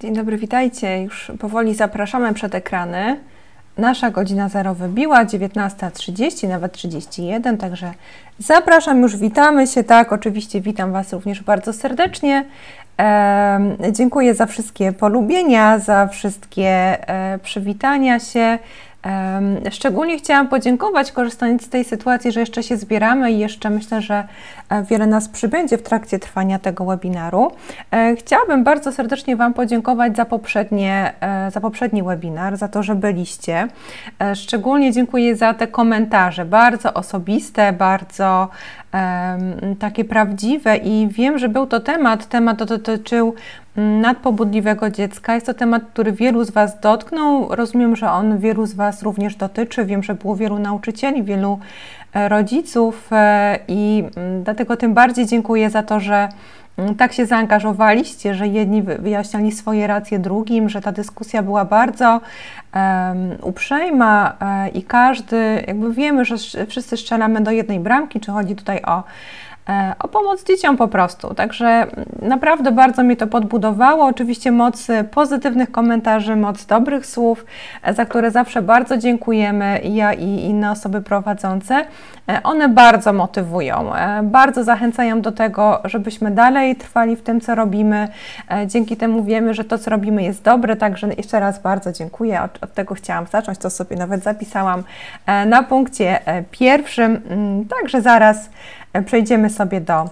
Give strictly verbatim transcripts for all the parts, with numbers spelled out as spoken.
Dzień dobry, witajcie. Już powoli zapraszamy przed ekrany. Nasza godzina zero wybiła, dziewiętnasta trzydzieści, nawet trzydzieści jeden, także zapraszam, już witamy się, tak, oczywiście witam Was również bardzo serdecznie. E, dziękuję za wszystkie polubienia, za wszystkie e, przywitania się. Szczególnie chciałam podziękować, korzystając z tej sytuacji, że jeszcze się zbieramy i jeszcze myślę, że wiele nas przybędzie w trakcie trwania tego webinaru. Chciałabym bardzo serdecznie Wam podziękować za, poprzednie, za poprzedni webinar, za to, że byliście. Szczególnie dziękuję za te komentarze, bardzo osobiste, bardzo um, takie prawdziwe i wiem, że był to temat, temat dotyczył nadpobudliwego dziecka. Jest to temat, który wielu z Was dotknął. Rozumiem, że on wielu z Was również dotyczy. Wiem, że było wielu nauczycieli, wielu rodziców i dlatego tym bardziej dziękuję za to, że tak się zaangażowaliście, że jedni wyjaśniali swoje racje drugim, że ta dyskusja była bardzo um, uprzejma um, i każdy, jakby wiemy, że wszyscy strzelamy do jednej bramki, czy chodzi tutaj o o pomoc dzieciom po prostu. Także naprawdę bardzo mnie to podbudowało. Oczywiście moc pozytywnych komentarzy, moc dobrych słów, za które zawsze bardzo dziękujemy, ja i inne osoby prowadzące. One bardzo motywują, bardzo zachęcają do tego, żebyśmy dalej trwali w tym, co robimy. Dzięki temu wiemy, że to, co robimy, jest dobre, także jeszcze raz bardzo dziękuję. Od, od tego chciałam zacząć, to sobie nawet zapisałam na punkcie pierwszym. Także zaraz przejdziemy sobie do,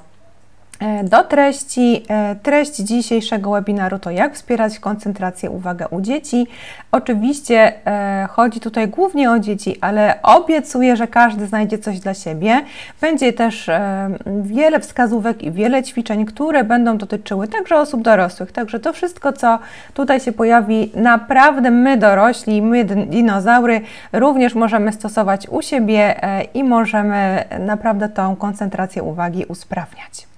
do treści. Treść dzisiejszego webinaru to jak wspierać koncentrację, uwagę u dzieci. Oczywiście chodzi tutaj głównie o dzieci, ale obiecuję, że każdy znajdzie coś dla siebie. Będzie też wiele wskazówek i wiele ćwiczeń, które będą dotyczyły także osób dorosłych. Także to wszystko, co tutaj się pojawi, naprawdę my dorośli, my dinozaury również możemy stosować u siebie i możemy naprawdę tą koncentrację uwagi usprawniać.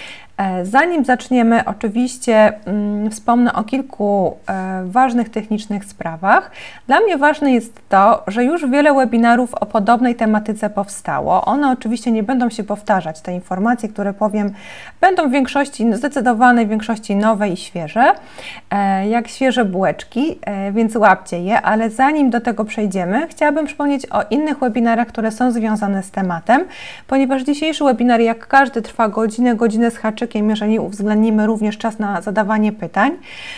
Zanim zaczniemy, oczywiście mm, wspomnę o kilku e, ważnych technicznych sprawach. Dla mnie ważne jest to, że już wiele webinarów o podobnej tematyce powstało. One oczywiście nie będą się powtarzać. Te informacje, które powiem, będą w większości, zdecydowanej większości nowe i świeże, e, jak świeże bułeczki, e, więc łapcie je, ale zanim do tego przejdziemy, chciałabym przypomnieć o innych webinarach, które są związane z tematem, ponieważ dzisiejszy webinar, jak każdy, trwa godzinę, godzinę z haczykiem, jeżeli uwzględnimy również czas na zadawanie pytań.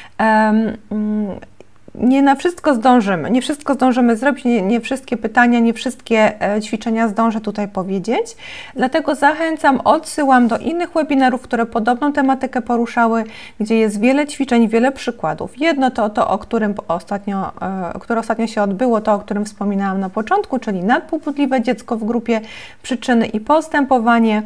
Nie na wszystko zdążymy, nie wszystko zdążymy zrobić, nie, nie wszystkie pytania, nie wszystkie ćwiczenia zdążę tutaj powiedzieć, dlatego zachęcam, odsyłam do innych webinarów, które podobną tematykę poruszały, gdzie jest wiele ćwiczeń, wiele przykładów. Jedno to to, o którym ostatnio, które ostatnio się odbyło, to o którym wspominałam na początku, czyli nadpobudliwe dziecko w grupie, przyczyny i postępowanie.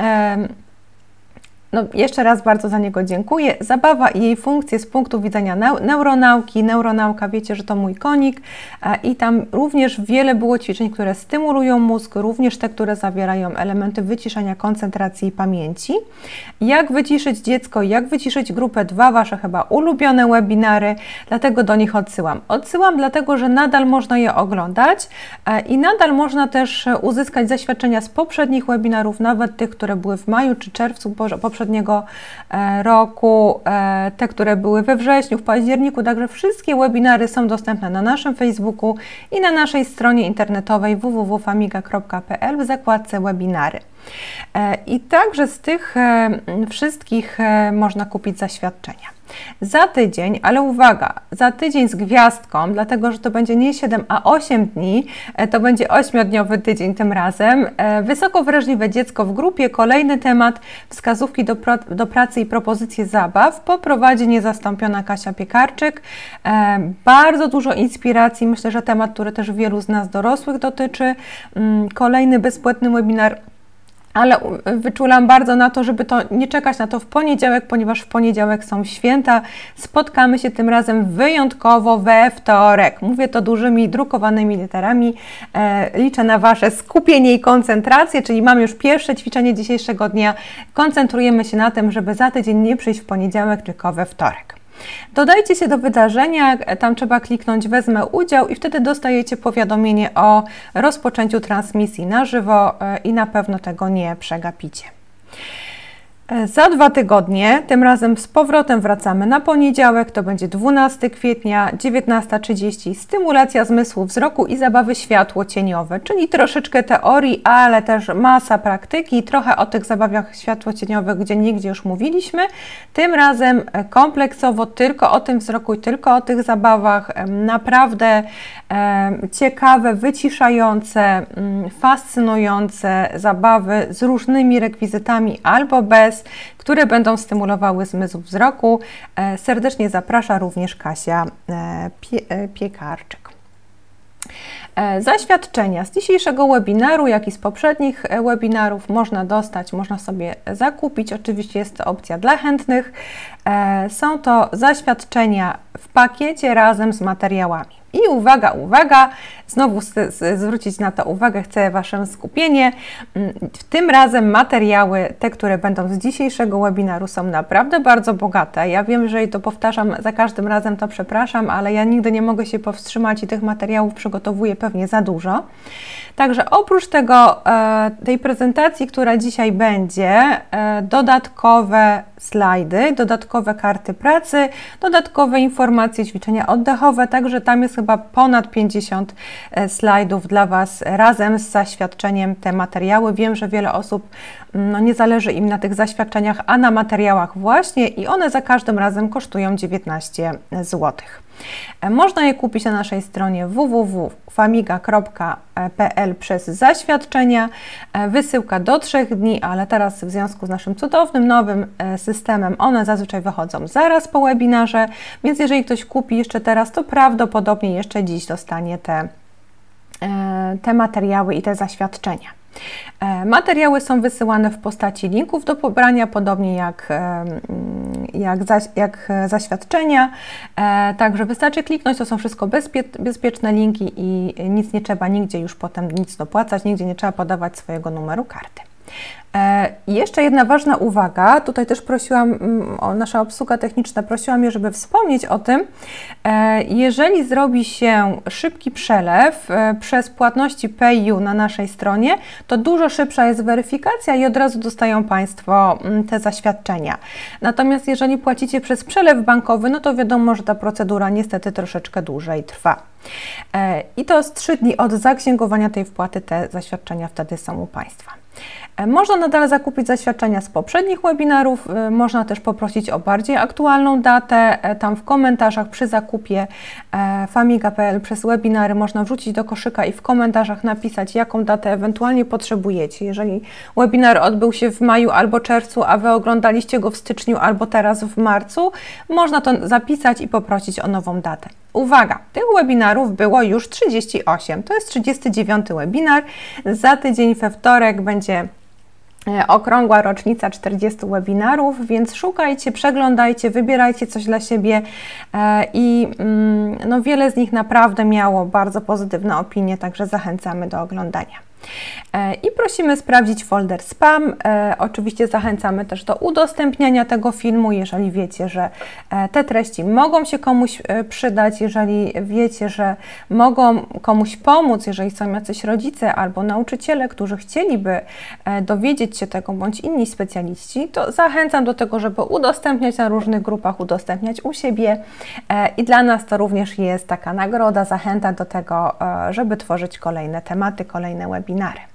No, jeszcze raz bardzo za niego dziękuję. Zabawa i jej funkcje z punktu widzenia neuronauki. Neuronauka, wiecie, że to mój konik i tam również wiele było ćwiczeń, które stymulują mózg, również te, które zawierają elementy wyciszenia, koncentracji i pamięci. Jak wyciszyć dziecko, jak wyciszyć grupę, dwa Wasze chyba ulubione webinary, dlatego do nich odsyłam. Odsyłam dlatego, że nadal można je oglądać i nadal można też uzyskać zaświadczenia z poprzednich webinarów, nawet tych, które były w maju czy czerwcu poprzedniego roku, te, które były we wrześniu, w październiku, także wszystkie webinary są dostępne na naszym Facebooku i na naszej stronie internetowej w w w kropka famiga kropka p l w zakładce webinary. I także z tych wszystkich można kupić zaświadczenia. Za tydzień, ale uwaga, za tydzień z gwiazdką, dlatego że to będzie nie siedem, a osiem dni, to będzie ośmiodniowy tydzień tym razem. Wysoko wrażliwe dziecko w grupie, kolejny temat, wskazówki do, do pracy i propozycje zabaw, poprowadzi niezastąpiona Kasia Piekarczyk. Bardzo dużo inspiracji, myślę, że temat, który też wielu z nas dorosłych dotyczy. Kolejny bezpłatny webinar, ale wyczulam bardzo na to, żeby to nie czekać na to w poniedziałek, ponieważ w poniedziałek są święta. Spotkamy się tym razem wyjątkowo we wtorek. Mówię to dużymi drukowanymi literami. E, liczę na Wasze skupienie i koncentrację, czyli mamy już pierwsze ćwiczenie dzisiejszego dnia. Koncentrujemy się na tym, żeby za tydzień nie przyjść w poniedziałek, tylko we wtorek. Dodajcie się do wydarzenia, tam trzeba kliknąć wezmę udział i wtedy dostajecie powiadomienie o rozpoczęciu transmisji na żywo i na pewno tego nie przegapicie. Za dwa tygodnie, tym razem z powrotem wracamy na poniedziałek, to będzie dwunastego kwietnia, dziewiętnasta trzydzieści, stymulacja zmysłu wzroku i zabawy światłocieniowe, czyli troszeczkę teorii, ale też masa praktyki, trochę o tych zabawach światłocieniowych, gdzie nigdzie już mówiliśmy, tym razem kompleksowo tylko o tym wzroku i tylko o tych zabawach, naprawdę e, ciekawe, wyciszające, fascynujące zabawy z różnymi rekwizytami albo bez, które będą stymulowały zmysł wzroku. Serdecznie zaprasza również Kasia Pie Piekarczyk. Zaświadczenia z dzisiejszego webinaru, jak i z poprzednich webinarów można dostać, można sobie zakupić. Oczywiście jest to opcja dla chętnych. Są to zaświadczenia w pakiecie razem z materiałami. I uwaga, uwaga, znowu zwrócić na to uwagę, chcę Wasze skupienie. Tym razem materiały, te, które będą z dzisiejszego webinaru, są naprawdę bardzo bogate. Ja wiem, że to powtarzam za każdym razem, to przepraszam, ale ja nigdy nie mogę się powstrzymać i tych materiałów przygotowuję pewnie za dużo. Także oprócz tego, tej prezentacji, która dzisiaj będzie, dodatkowe slajdy, dodatkowe karty pracy, dodatkowe informacje, ćwiczenia oddechowe, także tam jest chyba ponad pięćdziesiąt slajdów dla Was razem z zaświadczeniem te materiały. Wiem, że wiele osób, no nie zależy im na tych zaświadczeniach, a na materiałach właśnie i one za każdym razem kosztują dziewiętnaście złotych. Można je kupić na naszej stronie w w w kropka famiga kropka p l przez zaświadczenia. Wysyłka do trzech dni, ale teraz w związku z naszym cudownym nowym systemem one zazwyczaj wychodzą zaraz po webinarze, więc jeżeli ktoś kupi jeszcze teraz, to prawdopodobnie jeszcze dziś dostanie te, te materiały i te zaświadczenia. Materiały są wysyłane w postaci linków do pobrania, podobnie jak, jak, zaś, jak zaświadczenia, także wystarczy kliknąć, to są wszystko bezpie, bezpieczne linki i nic nie trzeba nigdzie już potem nic dopłacać, nigdzie nie trzeba podawać swojego numeru karty. I jeszcze jedna ważna uwaga, tutaj też prosiłam, o, nasza obsługa techniczna prosiła mnie, żeby wspomnieć o tym, jeżeli zrobi się szybki przelew przez płatności PayU na naszej stronie, to dużo szybsza jest weryfikacja i od razu dostają Państwo te zaświadczenia. Natomiast jeżeli płacicie przez przelew bankowy, no to wiadomo, że ta procedura niestety troszeczkę dłużej trwa. I to z trzy dni od zaksięgowania tej wpłaty te zaświadczenia wtedy są u Państwa. Można nadal zakupić zaświadczenia z poprzednich webinarów, można też poprosić o bardziej aktualną datę. Tam w komentarzach przy zakupie famiga kropka p l przez webinary można wrzucić do koszyka i w komentarzach napisać, jaką datę ewentualnie potrzebujecie. Jeżeli webinar odbył się w maju albo czerwcu, a Wy oglądaliście go w styczniu albo teraz w marcu, można to zapisać i poprosić o nową datę. Uwaga, tych webinarów było już trzydzieści osiem, to jest trzydziesty dziewiąty webinar, za tydzień we wtorek będzie okrągła rocznica czterdziestu webinarów, więc szukajcie, przeglądajcie, wybierajcie coś dla siebie i no, wiele z nich naprawdę miało bardzo pozytywne opinie, także zachęcamy do oglądania. I prosimy sprawdzić folder spam. Oczywiście zachęcamy też do udostępniania tego filmu, jeżeli wiecie, że te treści mogą się komuś przydać, jeżeli wiecie, że mogą komuś pomóc, jeżeli są jacyś rodzice albo nauczyciele, którzy chcieliby dowiedzieć się tego, bądź inni specjaliści, to zachęcam do tego, żeby udostępniać na różnych grupach, udostępniać u siebie i dla nas to również jest taka nagroda, zachęta do tego, żeby tworzyć kolejne tematy, kolejne webinary.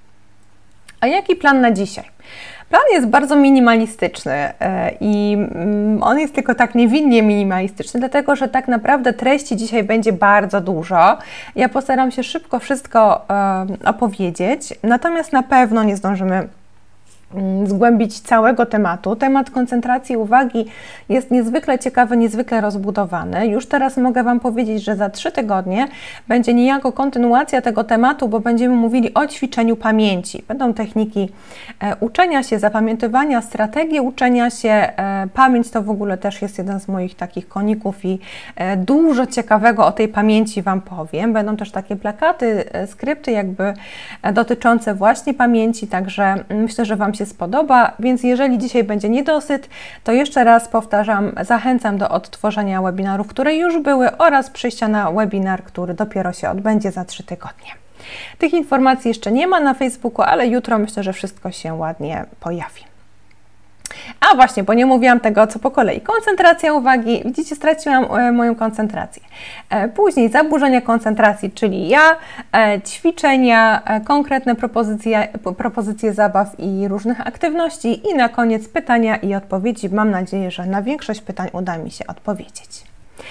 A jaki plan na dzisiaj? Plan jest bardzo minimalistyczny i on jest tylko tak niewinnie minimalistyczny, dlatego że tak naprawdę treści dzisiaj będzie bardzo dużo. Ja postaram się szybko wszystko opowiedzieć, natomiast na pewno nie zdążymy zgłębić całego tematu. Temat koncentracji uwagi jest niezwykle ciekawy, niezwykle rozbudowany. Już teraz mogę Wam powiedzieć, że za trzy tygodnie będzie niejako kontynuacja tego tematu, bo będziemy mówili o ćwiczeniu pamięci. Będą techniki e, uczenia się, zapamiętywania, strategie uczenia się. E, pamięć to w ogóle też jest jeden z moich takich koników i e, dużo ciekawego o tej pamięci Wam powiem. Będą też takie plakaty, e, skrypty jakby e, dotyczące właśnie pamięci, także myślę, że Wam się spodoba, więc jeżeli dzisiaj będzie niedosyt, to jeszcze raz powtarzam, zachęcam do odtworzenia webinarów, które już były oraz przyjścia na webinar, który dopiero się odbędzie za trzy tygodnie. Tych informacji jeszcze nie ma na Facebooku, ale jutro myślę, że wszystko się ładnie pojawi. A właśnie, bo nie mówiłam tego, co po kolei. Koncentracja uwagi. Widzicie, straciłam e, moją koncentrację. E, później zaburzenia koncentracji, czyli ja, e, ćwiczenia, e, konkretne propozycje, propozycje zabaw i różnych aktywności i na koniec pytania i odpowiedzi. Mam nadzieję, że na większość pytań uda mi się odpowiedzieć.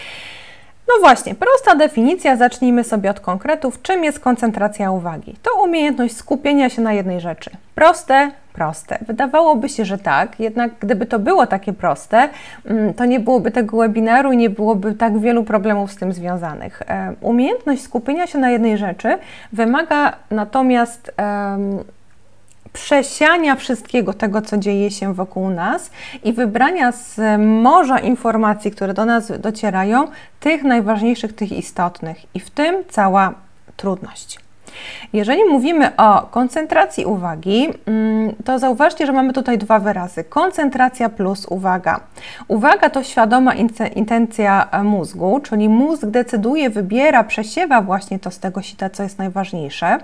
No właśnie, prosta definicja, zacznijmy sobie od konkretów. Czym jest koncentracja uwagi? To umiejętność skupienia się na jednej rzeczy. Proste, proste. Wydawałoby się, że tak, jednak gdyby to było takie proste, to nie byłoby tego webinaru i nie byłoby tak wielu problemów z tym związanych. Umiejętność skupienia się na jednej rzeczy wymaga natomiast um, przesiania wszystkiego tego, co dzieje się wokół nas i wybrania z morza informacji, które do nas docierają, tych najważniejszych, tych istotnych. I w tym cała trudność. Jeżeli mówimy o koncentracji uwagi, to zauważcie, że mamy tutaj dwa wyrazy. Koncentracja plus uwaga. Uwaga to świadoma intencja mózgu, czyli mózg decyduje, wybiera, przesiewa właśnie to z tego sita, co jest najważniejsze.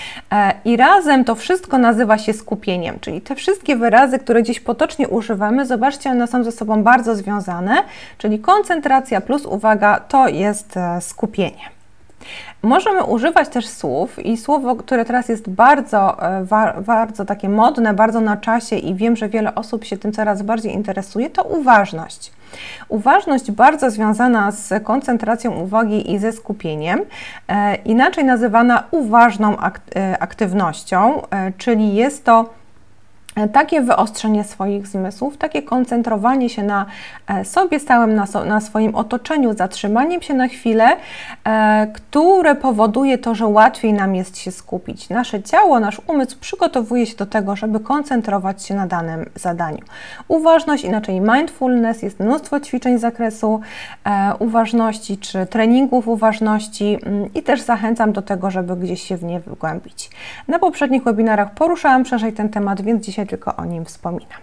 I razem to wszystko nazywa się skupieniem, czyli te wszystkie wyrazy, które gdzieś potocznie używamy, zobaczcie, one są ze sobą bardzo związane, czyli koncentracja plus uwaga to jest skupienie. Możemy używać też słów i słowo, które teraz jest bardzo, bardzo takie modne, bardzo na czasie i wiem, że wiele osób się tym coraz bardziej interesuje, to uważność. Uważność bardzo związana z koncentracją uwagi i ze skupieniem, e, inaczej nazywana uważną ak aktywnością, e, czyli jest to takie wyostrzenie swoich zmysłów, takie koncentrowanie się na sobie stałym, na, so, na swoim otoczeniu, zatrzymaniem się na chwilę, e, które powoduje to, że łatwiej nam jest się skupić. Nasze ciało, nasz umysł przygotowuje się do tego, żeby koncentrować się na danym zadaniu. Uważność, inaczej mindfulness, jest mnóstwo ćwiczeń z zakresu e, uważności czy treningów uważności mm, i też zachęcam do tego, żeby gdzieś się w nie wgłębić. Na poprzednich webinarach poruszałam szerzej ten temat, więc dzisiaj tylko o nim wspominam.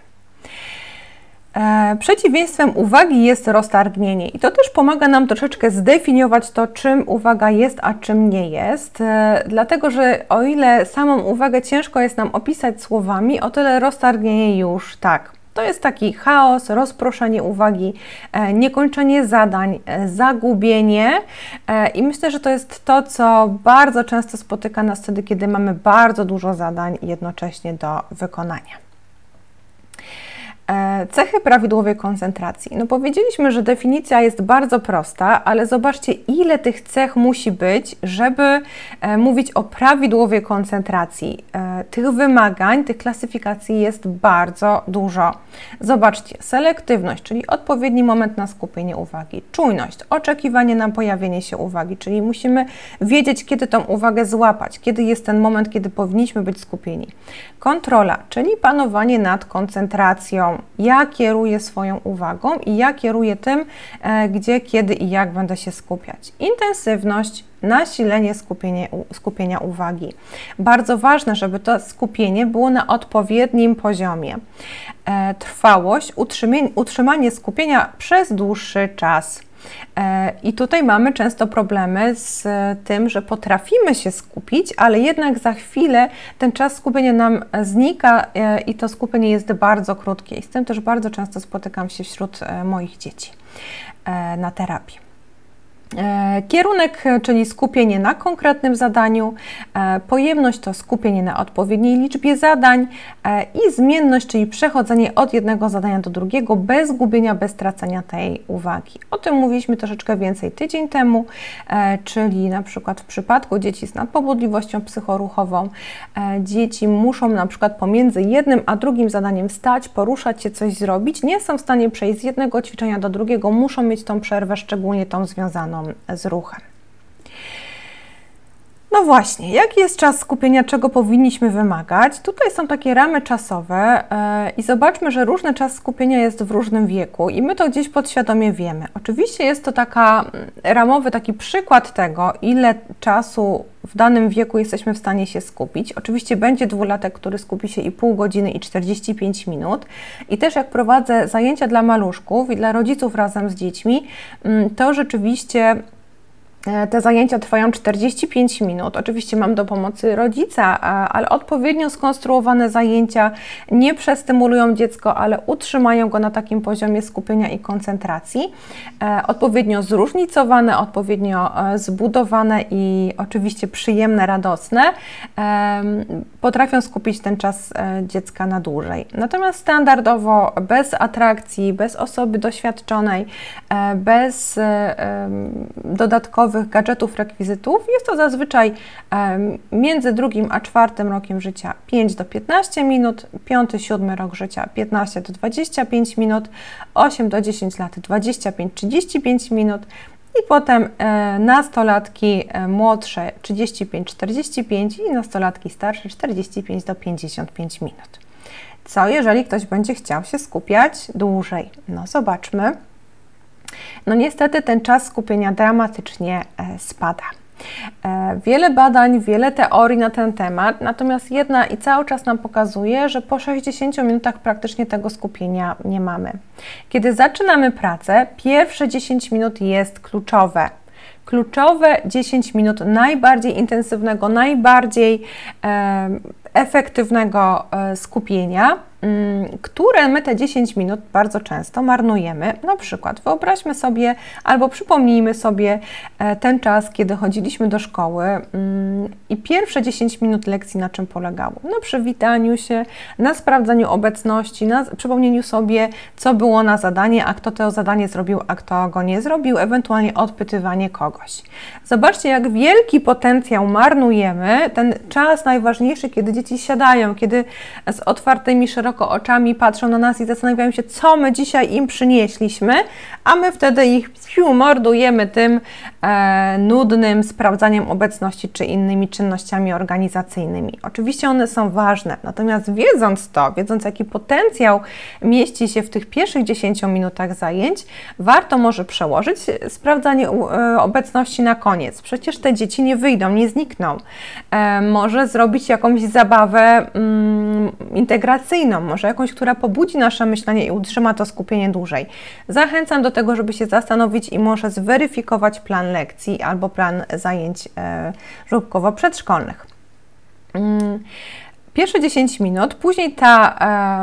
E, przeciwieństwem uwagi jest roztargnienie i to też pomaga nam troszeczkę zdefiniować to, czym uwaga jest, a czym nie jest, e, dlatego, że o ile samą uwagę ciężko jest nam opisać słowami, o tyle roztargnienie już tak. To jest taki chaos, rozproszenie uwagi, e, niekończenie zadań, e, zagubienie e, i myślę, że to jest to, co bardzo często spotyka nas wtedy, kiedy mamy bardzo dużo zadań jednocześnie do wykonania. Cechy prawidłowej koncentracji. No powiedzieliśmy, że definicja jest bardzo prosta, ale zobaczcie, ile tych cech musi być, żeby e, mówić o prawidłowej koncentracji. E, tych wymagań, tych klasyfikacji jest bardzo dużo. Zobaczcie, selektywność, czyli odpowiedni moment na skupienie uwagi. Czujność, oczekiwanie na pojawienie się uwagi, czyli musimy wiedzieć, kiedy tą uwagę złapać, kiedy jest ten moment, kiedy powinniśmy być skupieni. Kontrola, czyli panowanie nad koncentracją. Ja kieruję swoją uwagą i ja kieruję tym, e, gdzie, kiedy i jak będę się skupiać. Intensywność, nasilenie skupienie, skupienia uwagi. Bardzo ważne, żeby to skupienie było na odpowiednim poziomie. E, trwałość, utrzymanie, utrzymanie skupienia przez dłuższy czas. I tutaj mamy często problemy z tym, że potrafimy się skupić, ale jednak za chwilę ten czas skupienia nam znika i to skupienie jest bardzo krótkie. I z tym też bardzo często spotykam się wśród moich dzieci na terapii. Kierunek, czyli skupienie na konkretnym zadaniu, pojemność to skupienie na odpowiedniej liczbie zadań i zmienność, czyli przechodzenie od jednego zadania do drugiego bez gubienia, bez tracenia tej uwagi. O tym mówiliśmy troszeczkę więcej tydzień temu, czyli na przykład w przypadku dzieci z nadpobudliwością psychoruchową, dzieci muszą na przykład pomiędzy jednym a drugim zadaniem stać, poruszać się, coś zrobić, nie są w stanie przejść z jednego ćwiczenia do drugiego, muszą mieć tą przerwę, szczególnie tą związaną z ruchem. No właśnie, jaki jest czas skupienia, czego powinniśmy wymagać? Tutaj są takie ramy czasowe yy, i zobaczmy, że różny czas skupienia jest w różnym wieku i my to gdzieś podświadomie wiemy. Oczywiście jest to taka ramowy taki przykład tego, ile czasu w danym wieku jesteśmy w stanie się skupić. Oczywiście będzie dwulatek, który skupi się i pół godziny i czterdzieści pięć minut. I też jak prowadzę zajęcia dla maluszków i dla rodziców razem z dziećmi, to rzeczywiście Te zajęcia trwają czterdzieści pięć minut. Oczywiście mam do pomocy rodzica, ale odpowiednio skonstruowane zajęcia nie przestymulują dziecko, ale utrzymają go na takim poziomie skupienia i koncentracji. Odpowiednio zróżnicowane, odpowiednio zbudowane i oczywiście przyjemne, radosne potrafią skupić ten czas dziecka na dłużej. Natomiast standardowo, bez atrakcji, bez osoby doświadczonej, bez dodatkowych gadżetów, rekwizytów, jest to zazwyczaj między drugim a czwartym rokiem życia pięć do piętnastu minut, piąty, siódmy rok życia piętnaście do dwudziestu pięciu minut, osiem do dziesięciu lat dwadzieścia pięć do trzydziestu pięciu minut i potem e, nastolatki e, młodsze trzydzieści pięć do czterdziestu pięciu i nastolatki starsze czterdzieści pięć do pięćdziesięciu pięciu minut. Co jeżeli ktoś będzie chciał się skupiać dłużej? No zobaczmy. No niestety ten czas skupienia dramatycznie e, spada. E, wiele badań, wiele teorii na ten temat, natomiast jedna i cały czas nam pokazuje, że po sześćdziesięciu minutach praktycznie tego skupienia nie mamy. Kiedy zaczynamy pracę, pierwsze dziesięć minut jest kluczowe. Kluczowe dziesięć minut najbardziej intensywnego, najbardziej e, efektywnego e, skupienia, które my te dziesięć minut bardzo często marnujemy. Na przykład wyobraźmy sobie albo przypomnijmy sobie ten czas, kiedy chodziliśmy do szkoły i pierwsze dziesięć minut lekcji na czym polegało? Na przywitaniu się, na sprawdzaniu obecności, na przypomnieniu sobie, co było na zadanie, a kto to zadanie zrobił, a kto go nie zrobił, ewentualnie odpytywanie kogoś. Zobaczcie, jak wielki potencjał marnujemy, ten czas najważniejszy, kiedy dzieci siadają, kiedy z otwartymi szeroko oczami patrzą na nas i zastanawiają się, co my dzisiaj im przynieśliśmy, a my wtedy ich piu, mordujemy tym e, nudnym sprawdzaniem obecności czy innymi czynnościami organizacyjnymi. Oczywiście one są ważne, natomiast wiedząc to, wiedząc jaki potencjał mieści się w tych pierwszych dziesięciu minutach zajęć, warto może przełożyć sprawdzanie e, obecności na koniec. Przecież te dzieci nie wyjdą, nie znikną. E, może zrobić jakąś zabawę mm, integracyjną, może jakąś, która pobudzi nasze myślenie i utrzyma to skupienie dłużej. Zachęcam do tego, żeby się zastanowić i może zweryfikować plan lekcji albo plan zajęć e, żłobkowo-przedszkolnych. Mm, pierwsze dziesięć minut, później ta,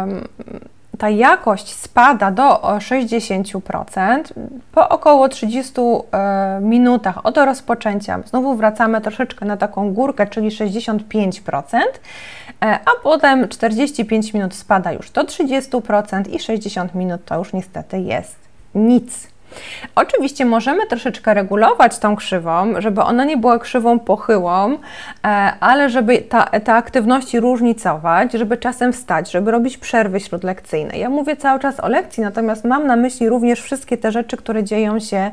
e, ta jakość spada do sześćdziesięciu procent. Po około trzydziestu e, minutach od rozpoczęcia znowu wracamy troszeczkę na taką górkę, czyli sześćdziesiąt pięć procent. A potem czterdzieści pięć minut spada już do trzydziestu procent i sześćdziesiąt minut to już niestety jest nic. Oczywiście możemy troszeczkę regulować tą krzywą, żeby ona nie była krzywą pochyłą, ale żeby ta, te aktywności różnicować, żeby czasem wstać, żeby robić przerwy śródlekcyjne. Ja mówię cały czas o lekcji, natomiast mam na myśli również wszystkie te rzeczy, które dzieją się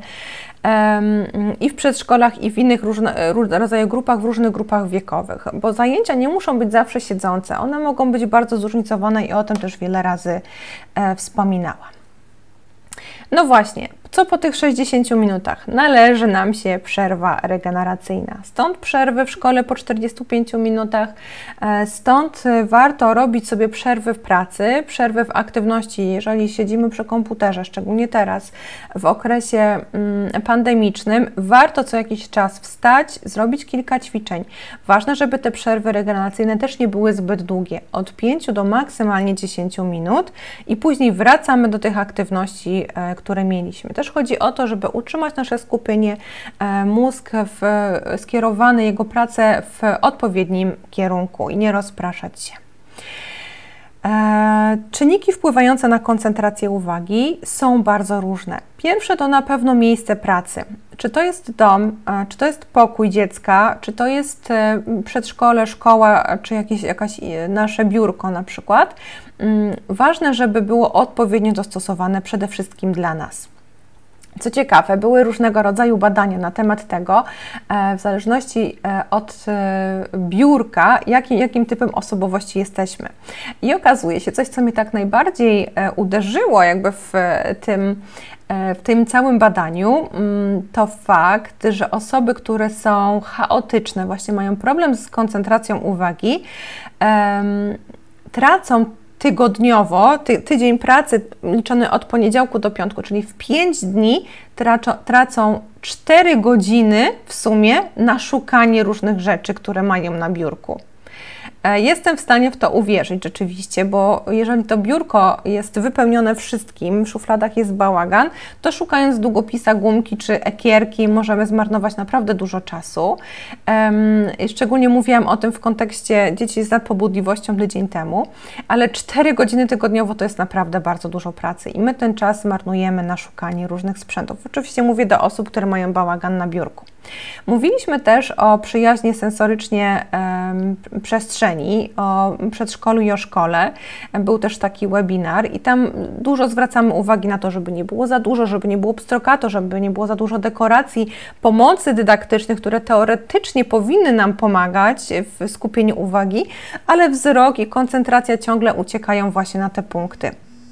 i w przedszkolach, i w innych różne, rodzajach grupach, w różnych grupach wiekowych, bo zajęcia nie muszą być zawsze siedzące, one mogą być bardzo zróżnicowane i o tym też wiele razy e, wspominałam. No właśnie, co po tych sześćdziesięciu minutach? Należy nam się przerwa regeneracyjna. Stąd przerwy w szkole po czterdziestu pięciu minutach, stąd warto robić sobie przerwy w pracy, przerwy w aktywności, jeżeli siedzimy przy komputerze, szczególnie teraz w okresie pandemicznym, warto co jakiś czas wstać, zrobić kilka ćwiczeń. Ważne, żeby te przerwy regeneracyjne też nie były zbyt długie, od pięciu do maksymalnie dziesięciu minut i później wracamy do tych aktywności, które mieliśmy. Też chodzi o to, żeby utrzymać nasze skupienie, mózg w, skierowany, jego pracę w odpowiednim kierunku i nie rozpraszać się. E, czynniki wpływające na koncentrację uwagi są bardzo różne. Pierwsze to na pewno miejsce pracy. Czy to jest dom, e, czy to jest pokój dziecka, czy to jest e, przedszkole, szkoła, czy jakieś, jakaś e, nasze biurko na przykład. Mm, ważne, żeby było odpowiednio dostosowane przede wszystkim dla nas. Co ciekawe, były różnego rodzaju badania na temat tego, w zależności od biurka, jakim, jakim typem osobowości jesteśmy. I okazuje się, coś, co mnie tak najbardziej uderzyło jakby w tym, w tym całym badaniu, to fakt, że osoby, które są chaotyczne, właśnie mają problem z koncentracją uwagi, tracą tygodniowo, ty, tydzień pracy liczony od poniedziałku do piątku, czyli w pięć dni tracą, tracą cztery godziny w sumie na szukanie różnych rzeczy, które mają na biurku. Jestem w stanie w to uwierzyć rzeczywiście, bo jeżeli to biurko jest wypełnione wszystkim, w szufladach jest bałagan, to szukając długopisa, gumki czy ekierki możemy zmarnować naprawdę dużo czasu. Um, szczególnie mówiłam o tym w kontekście dzieci z nadpobudliwością tydzień temu, ale cztery godziny tygodniowo to jest naprawdę bardzo dużo pracy i my ten czas marnujemy na szukanie różnych sprzętów. Oczywiście mówię do osób, które mają bałagan na biurku. Mówiliśmy też o przyjaźnie sensorycznie um, przestrzeni, o przedszkolu i o szkole. Był też taki webinar i tam dużo zwracamy uwagi na to, żeby nie było za dużo, żeby nie było pstrokato, żeby nie było za dużo dekoracji, pomocy dydaktycznych, które teoretycznie powinny nam pomagać w skupieniu uwagi, ale wzrok i koncentracja ciągle uciekają właśnie na te punkty.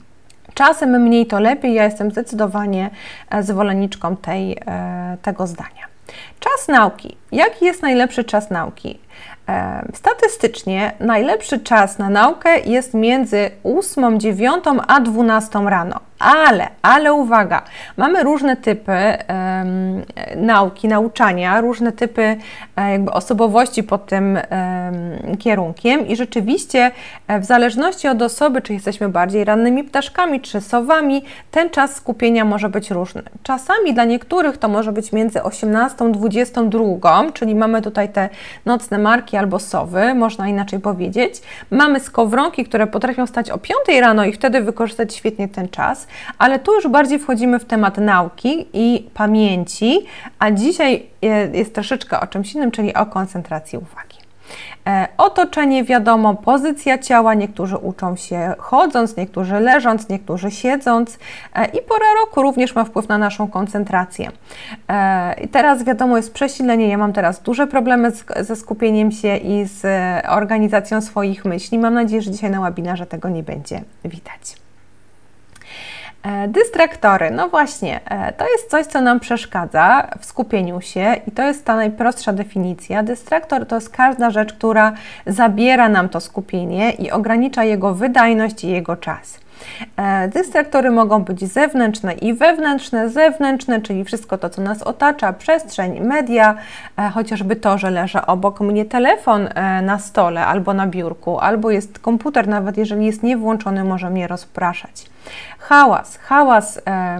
Czasem mniej to lepiej, ja jestem zdecydowanie zwolenniczką tej, tego zdania. Czas nauki. Jaki jest najlepszy czas nauki? E, statystycznie najlepszy czas na naukę jest między ósmą, dziewiątą a dwunastą rano. Ale, ale uwaga, mamy różne typy e, nauki, nauczania, różne typy e, jakby osobowości pod tym e, kierunkiem i rzeczywiście e, w zależności od osoby, czy jesteśmy bardziej rannymi ptaszkami, czy sowami, ten czas skupienia może być różny. Czasami dla niektórych to może być między osiemnastą a dwudziestą drugą, czyli mamy tutaj te nocne marki albo sowy, można inaczej powiedzieć. Mamy skowronki, które potrafią stać o piątej rano i wtedy wykorzystać świetnie ten czas, ale tu już bardziej wchodzimy w temat nauki i pamięci, a dzisiaj jest troszeczkę o czymś innym, czyli o koncentracji uwagi. E, otoczenie wiadomo, pozycja ciała, niektórzy uczą się chodząc, niektórzy leżąc, niektórzy siedząc e, i pora roku również ma wpływ na naszą koncentrację. E, I teraz wiadomo jest przesilenie, ja mam teraz duże problemy z, ze skupieniem się i z organizacją swoich myśli. Mam nadzieję, że dzisiaj na webinarze tego nie będzie widać. Dystraktory, no właśnie, to jest coś, co nam przeszkadza w skupieniu się i to jest ta najprostsza definicja. Dystraktor to jest każda rzecz, która zabiera nam to skupienie i ogranicza jego wydajność i jego czas. Dystraktory mogą być zewnętrzne i wewnętrzne. Zewnętrzne, czyli wszystko to, co nas otacza, przestrzeń, media, chociażby to, że leży obok mnie telefon na stole albo na biurku, albo jest komputer, nawet jeżeli jest niewłączony, może mnie rozpraszać. Hałas, hałas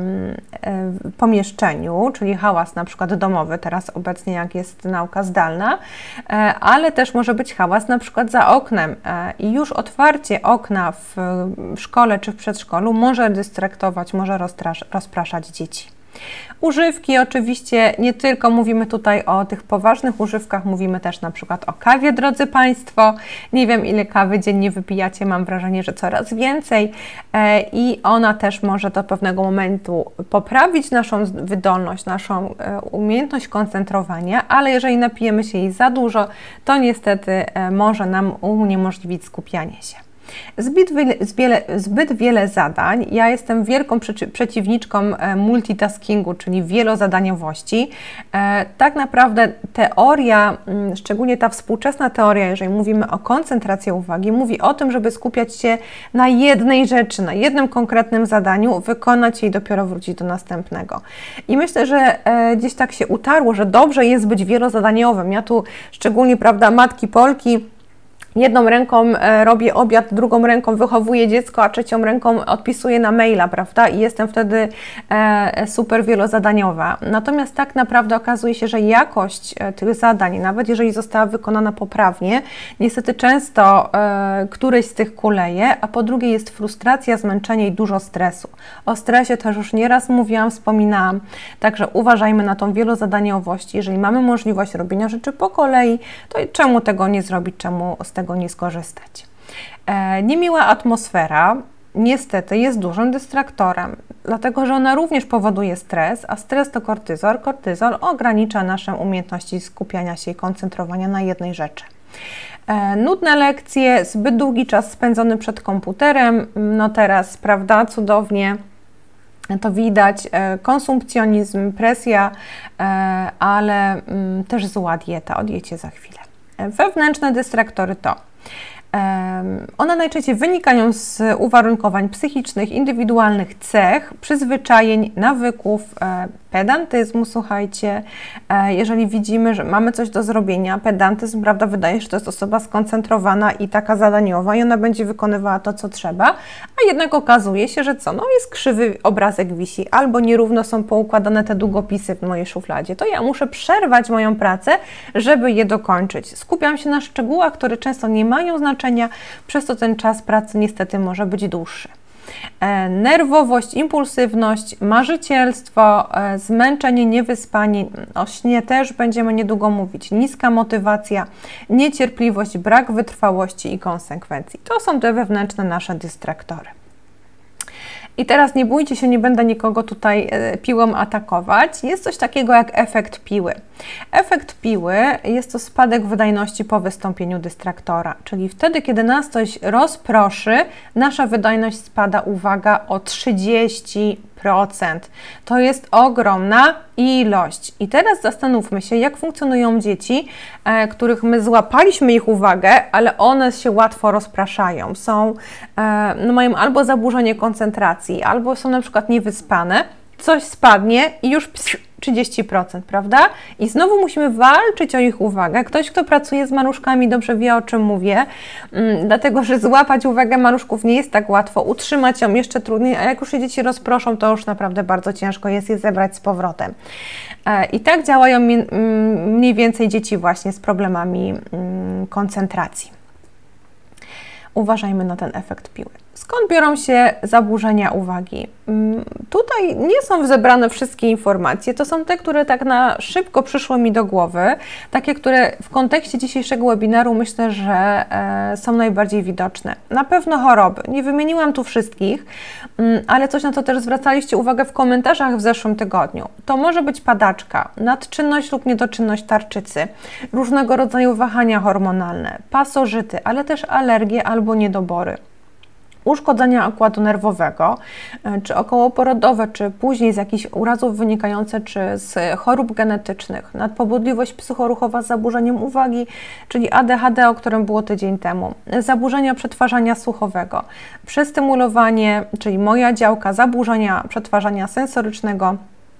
w pomieszczeniu, czyli hałas na przykład domowy, teraz obecnie jak jest nauka zdalna, ale też może być hałas na przykład za oknem i już otwarcie okna w szkole czy w przedszkolu może dystraktować, może rozpraszać dzieci. Używki oczywiście, nie tylko mówimy tutaj o tych poważnych używkach, mówimy też na przykład o kawie, drodzy Państwo. Nie wiem, ile kawy dziennie wypijacie, mam wrażenie, że coraz więcej e, i ona też może do pewnego momentu poprawić naszą wydolność, naszą e, umiejętność koncentrowania, ale jeżeli napijemy się jej za dużo, to niestety e, może nam uniemożliwić skupianie się. Zbyt wiele, zbyt wiele zadań. Ja jestem wielką przeciwniczką multitaskingu, czyli wielozadaniowości. Tak naprawdę teoria, szczególnie ta współczesna teoria, jeżeli mówimy o koncentracji uwagi, mówi o tym, żeby skupiać się na jednej rzeczy, na jednym konkretnym zadaniu, wykonać je i dopiero wrócić do następnego. I myślę, że gdzieś tak się utarło, że dobrze jest być wielozadaniowym. Ja tu szczególnie, prawda, matki Polki, jedną ręką robię obiad, drugą ręką wychowuję dziecko, a trzecią ręką odpisuję na maila, prawda? I jestem wtedy super wielozadaniowa. Natomiast tak naprawdę okazuje się, że jakość tych zadań, nawet jeżeli została wykonana poprawnie, niestety często któreś z tych kuleje, a po drugie jest frustracja, zmęczenie i dużo stresu. O stresie też już nieraz mówiłam, wspominałam, także uważajmy na tą wielozadaniowość. Jeżeli mamy możliwość robienia rzeczy po kolei, to czemu tego nie zrobić, czemu z tego nie skorzystać. E, niemiła atmosfera niestety jest dużym dystraktorem, dlatego że ona również powoduje stres, a stres to kortyzol. Kortyzol ogranicza nasze umiejętności skupiania się i koncentrowania na jednej rzeczy. E, nudne lekcje, zbyt długi czas spędzony przed komputerem, no teraz, prawda, cudownie to widać, e, konsumpcjonizm, presja, e, ale m, też zła dieta, o diecie za chwilę. Wewnętrzne dystraktory to One najczęściej wynikają z uwarunkowań psychicznych, indywidualnych cech, przyzwyczajeń, nawyków, pedantyzmu, słuchajcie. Jeżeli widzimy, że mamy coś do zrobienia, pedantyzm, prawda, wydaje się, że to jest osoba skoncentrowana i taka zadaniowa i ona będzie wykonywała to, co trzeba, a jednak okazuje się, że co? No jest krzywy obrazek wisi, albo nierówno są poukładane te długopisy w mojej szufladzie. To ja muszę przerwać moją pracę, żeby je dokończyć. Skupiam się na szczegółach, które często nie mają znaczenia, przez to ten czas pracy niestety może być dłuższy. Nerwowość, impulsywność, marzycielstwo, zmęczenie, niewyspanie, o śnie też będziemy niedługo mówić, niska motywacja, niecierpliwość, brak wytrwałości i konsekwencji. To są te wewnętrzne nasze dystraktory. I teraz nie bójcie się, nie będę nikogo tutaj piłą atakować. Jest coś takiego jak efekt piły. Efekt piły jest to spadek wydajności po wystąpieniu dystraktora, czyli wtedy, kiedy nas coś rozproszy, nasza wydajność spada, uwaga, o trzydzieści procent. To jest ogromna ilość. I teraz zastanówmy się, jak funkcjonują dzieci, e, których my złapaliśmy ich uwagę, ale one się łatwo rozpraszają. Są, e, no mają albo zaburzenie koncentracji, albo są na przykład niewyspane, coś spadnie i już trzydzieści procent, prawda? I znowu musimy walczyć o ich uwagę. Ktoś, kto pracuje z maluszkami, dobrze wie, o czym mówię, um, dlatego, że złapać uwagę maluszków nie jest tak łatwo, utrzymać ją jeszcze trudniej, a jak już się dzieci rozproszą, to już naprawdę bardzo ciężko jest je zebrać z powrotem. E, I tak działają mi, m, mniej więcej dzieci właśnie z problemami m, koncentracji. Uważajmy na ten efekt piły. Skąd biorą się zaburzenia uwagi? Tutaj nie są zebrane wszystkie informacje, to są te, które tak na szybko przyszły mi do głowy, takie, które w kontekście dzisiejszego webinaru myślę, że są najbardziej widoczne. Na pewno choroby, nie wymieniłam tu wszystkich, ale coś na to też zwracaliście uwagę w komentarzach w zeszłym tygodniu. To może być padaczka, nadczynność lub niedoczynność tarczycy, różnego rodzaju wahania hormonalne, pasożyty, ale też alergie albo niedobory. Uszkodzenia układu nerwowego, czy okołoporodowe, czy później z jakichś urazów wynikających, czy z chorób genetycznych, nadpobudliwość psychoruchowa z zaburzeniem uwagi, czyli A D H D, o którym było tydzień temu, zaburzenia przetwarzania słuchowego, przestymulowanie, czyli moja działka, zaburzenia przetwarzania sensorycznego,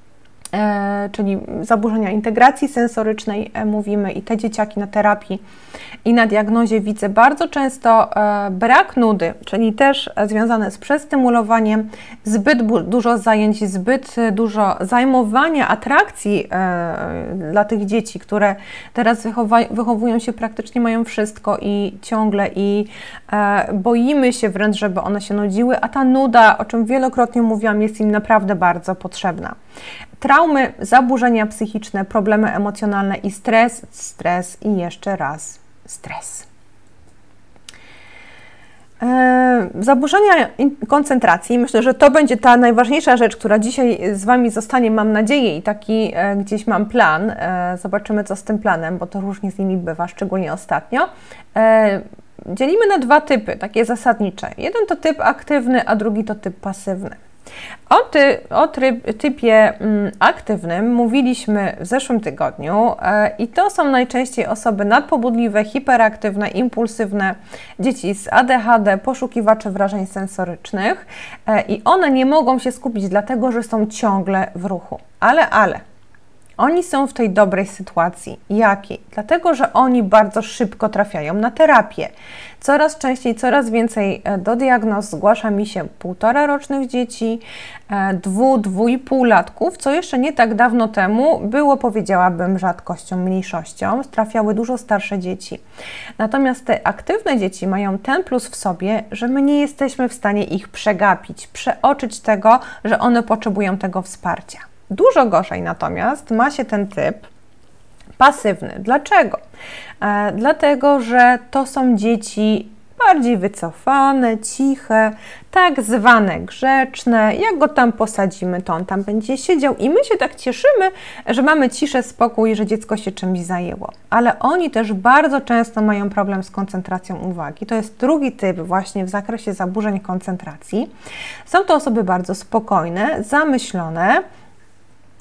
E, czyli zaburzenia integracji sensorycznej, e, mówimy, i te dzieciaki na terapii i na diagnozie widzę bardzo często e, brak nudy, czyli też związane z przestymulowaniem, zbyt dużo zajęć, zbyt dużo zajmowania, atrakcji e, dla tych dzieci, które teraz wychowa- wychowują się, praktycznie mają wszystko i ciągle i e, boimy się wręcz, żeby one się nudziły, a ta nuda, o czym wielokrotnie mówiłam, jest im naprawdę bardzo potrzebna. Traumy, zaburzenia psychiczne, problemy emocjonalne i stres, stres i jeszcze raz stres. E, zaburzenia koncentracji, myślę, że to będzie ta najważniejsza rzecz, która dzisiaj z Wami zostanie, mam nadzieję, i taki e, gdzieś mam plan. E, zobaczymy, co z tym planem, bo to różnie z nimi bywa, szczególnie ostatnio. E, dzielimy na dwa typy, takie zasadnicze. Jeden to typ aktywny, a drugi to typ pasywny. O, ty, o tryb, typie mm, aktywnym mówiliśmy w zeszłym tygodniu e, i to są najczęściej osoby nadpobudliwe, hiperaktywne, impulsywne, dzieci z A D H D, poszukiwacze wrażeń sensorycznych e, i one nie mogą się skupić, dlatego że są ciągle w ruchu. Ale, ale, oni są w tej dobrej sytuacji. Jakiej? Dlatego, że oni bardzo szybko trafiają na terapię. Coraz częściej, coraz więcej do diagnoz zgłasza mi się półtora rocznych dzieci, dwu, dwu i pół latków, co jeszcze nie tak dawno temu było, powiedziałabym, rzadkością, mniejszością. Trafiały dużo starsze dzieci. Natomiast te aktywne dzieci mają ten plus w sobie, że my nie jesteśmy w stanie ich przegapić, przeoczyć tego, że one potrzebują tego wsparcia. Dużo gorzej natomiast ma się ten typ pasywny. Dlaczego? E, dlatego, że to są dzieci bardziej wycofane, ciche, tak zwane grzeczne. Jak go tam posadzimy, to on tam będzie siedział i my się tak cieszymy, że mamy ciszę, spokój, że dziecko się czymś zajęło. Ale oni też bardzo często mają problem z koncentracją uwagi. To jest drugi typ właśnie w zakresie zaburzeń koncentracji. Są to osoby bardzo spokojne, zamyślone,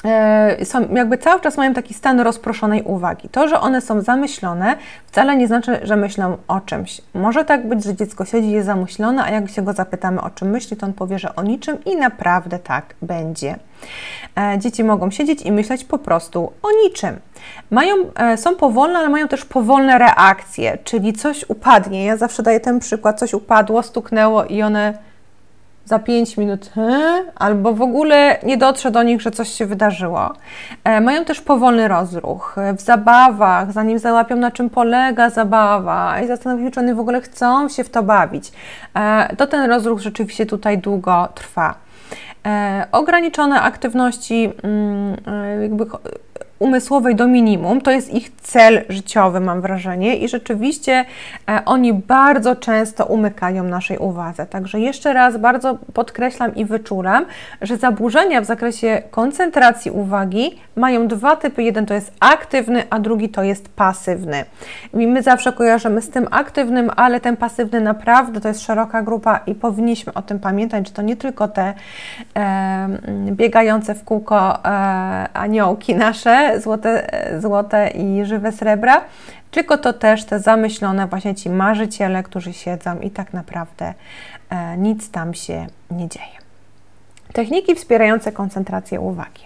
są, jakby cały czas mają taki stan rozproszonej uwagi. To, że one są zamyślone, wcale nie znaczy, że myślą o czymś. Może tak być, że dziecko siedzi, jest zamyślone, a jak się go zapytamy, o czym myśli, to on powie, że o niczym i naprawdę tak będzie. Dzieci mogą siedzieć i myśleć po prostu o niczym. Mają, są powolne, ale mają też powolne reakcje, czyli coś upadnie. Ja zawsze daję ten przykład, coś upadło, stuknęło i one za pięć minut, hmm? albo w ogóle nie dotrze do nich, że coś się wydarzyło. E, mają też powolny rozruch w zabawach, zanim załapią, na czym polega zabawa i zastanowią się, czy one w ogóle chcą się w to bawić. E, to ten rozruch rzeczywiście tutaj długo trwa. E, ograniczone aktywności mm, jakby umysłowej do minimum, to jest ich cel życiowy, mam wrażenie, i rzeczywiście e, oni bardzo często umykają naszej uwadze. Także jeszcze raz bardzo podkreślam i wyczulam, że zaburzenia w zakresie koncentracji uwagi mają dwa typy. Jeden to jest aktywny, a drugi to jest pasywny. I my zawsze kojarzymy z tym aktywnym, ale ten pasywny naprawdę to jest szeroka grupa i powinniśmy o tym pamiętać, że to nie tylko te e, biegające w kółko e, aniołki nasze, Złote, złote i żywe srebra, tylko to też te zamyślone właśnie ci marzyciele, którzy siedzą i tak naprawdę e, nic tam się nie dzieje. Techniki wspierające koncentrację uwagi.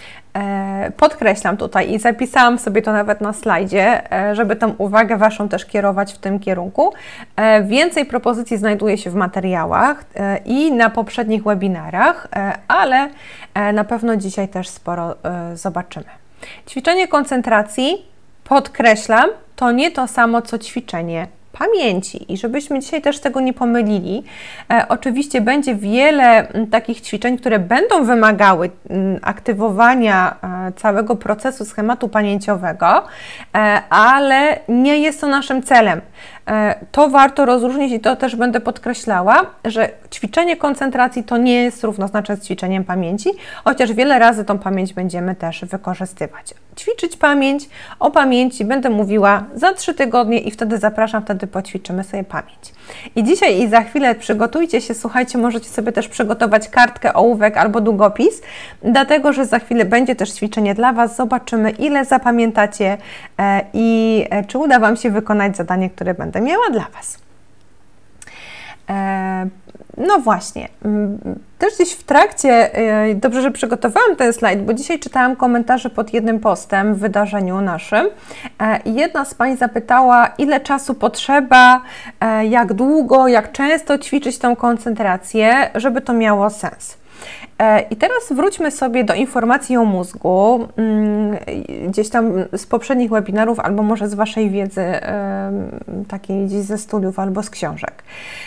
E, podkreślam tutaj i zapisałam sobie to nawet na slajdzie, e, żeby tą uwagę Waszą też kierować w tym kierunku. E, więcej propozycji znajduje się w materiałach e, i na poprzednich webinarach, e, ale e, na pewno dzisiaj też sporo e, zobaczymy. Ćwiczenie koncentracji, podkreślam, to nie to samo co ćwiczenie pamięci i żebyśmy dzisiaj też tego nie pomylili. E, oczywiście będzie wiele m, takich ćwiczeń, które będą wymagały m, aktywowania e, całego procesu schematu pamięciowego, e, ale nie jest to naszym celem. E, to warto rozróżnić i to też będę podkreślała, że ćwiczenie koncentracji to nie jest równoznaczne z ćwiczeniem pamięci, chociaż wiele razy tą pamięć będziemy też wykorzystywać. Ćwiczyć pamięć, o pamięci będę mówiła za trzy tygodnie i wtedy zapraszam, wtedy poćwiczymy sobie pamięć. I dzisiaj i za chwilę przygotujcie się, słuchajcie, możecie sobie też przygotować kartkę, ołówek albo długopis, dlatego, że za chwilę będzie też ćwiczenie dla Was. Zobaczymy, ile zapamiętacie e, i e, czy uda Wam się wykonać zadanie, które będę miała dla Was. E, no właśnie, też gdzieś w trakcie, dobrze, że przygotowałam ten slajd, bo dzisiaj czytałam komentarze pod jednym postem w wydarzeniu naszym i jedna z Pań zapytała, ile czasu potrzeba, jak długo, jak często ćwiczyć tą koncentrację, żeby to miało sens. I teraz wróćmy sobie do informacji o mózgu, gdzieś tam z poprzednich webinarów, albo może z Waszej wiedzy, takiej gdzieś ze studiów, albo z książek.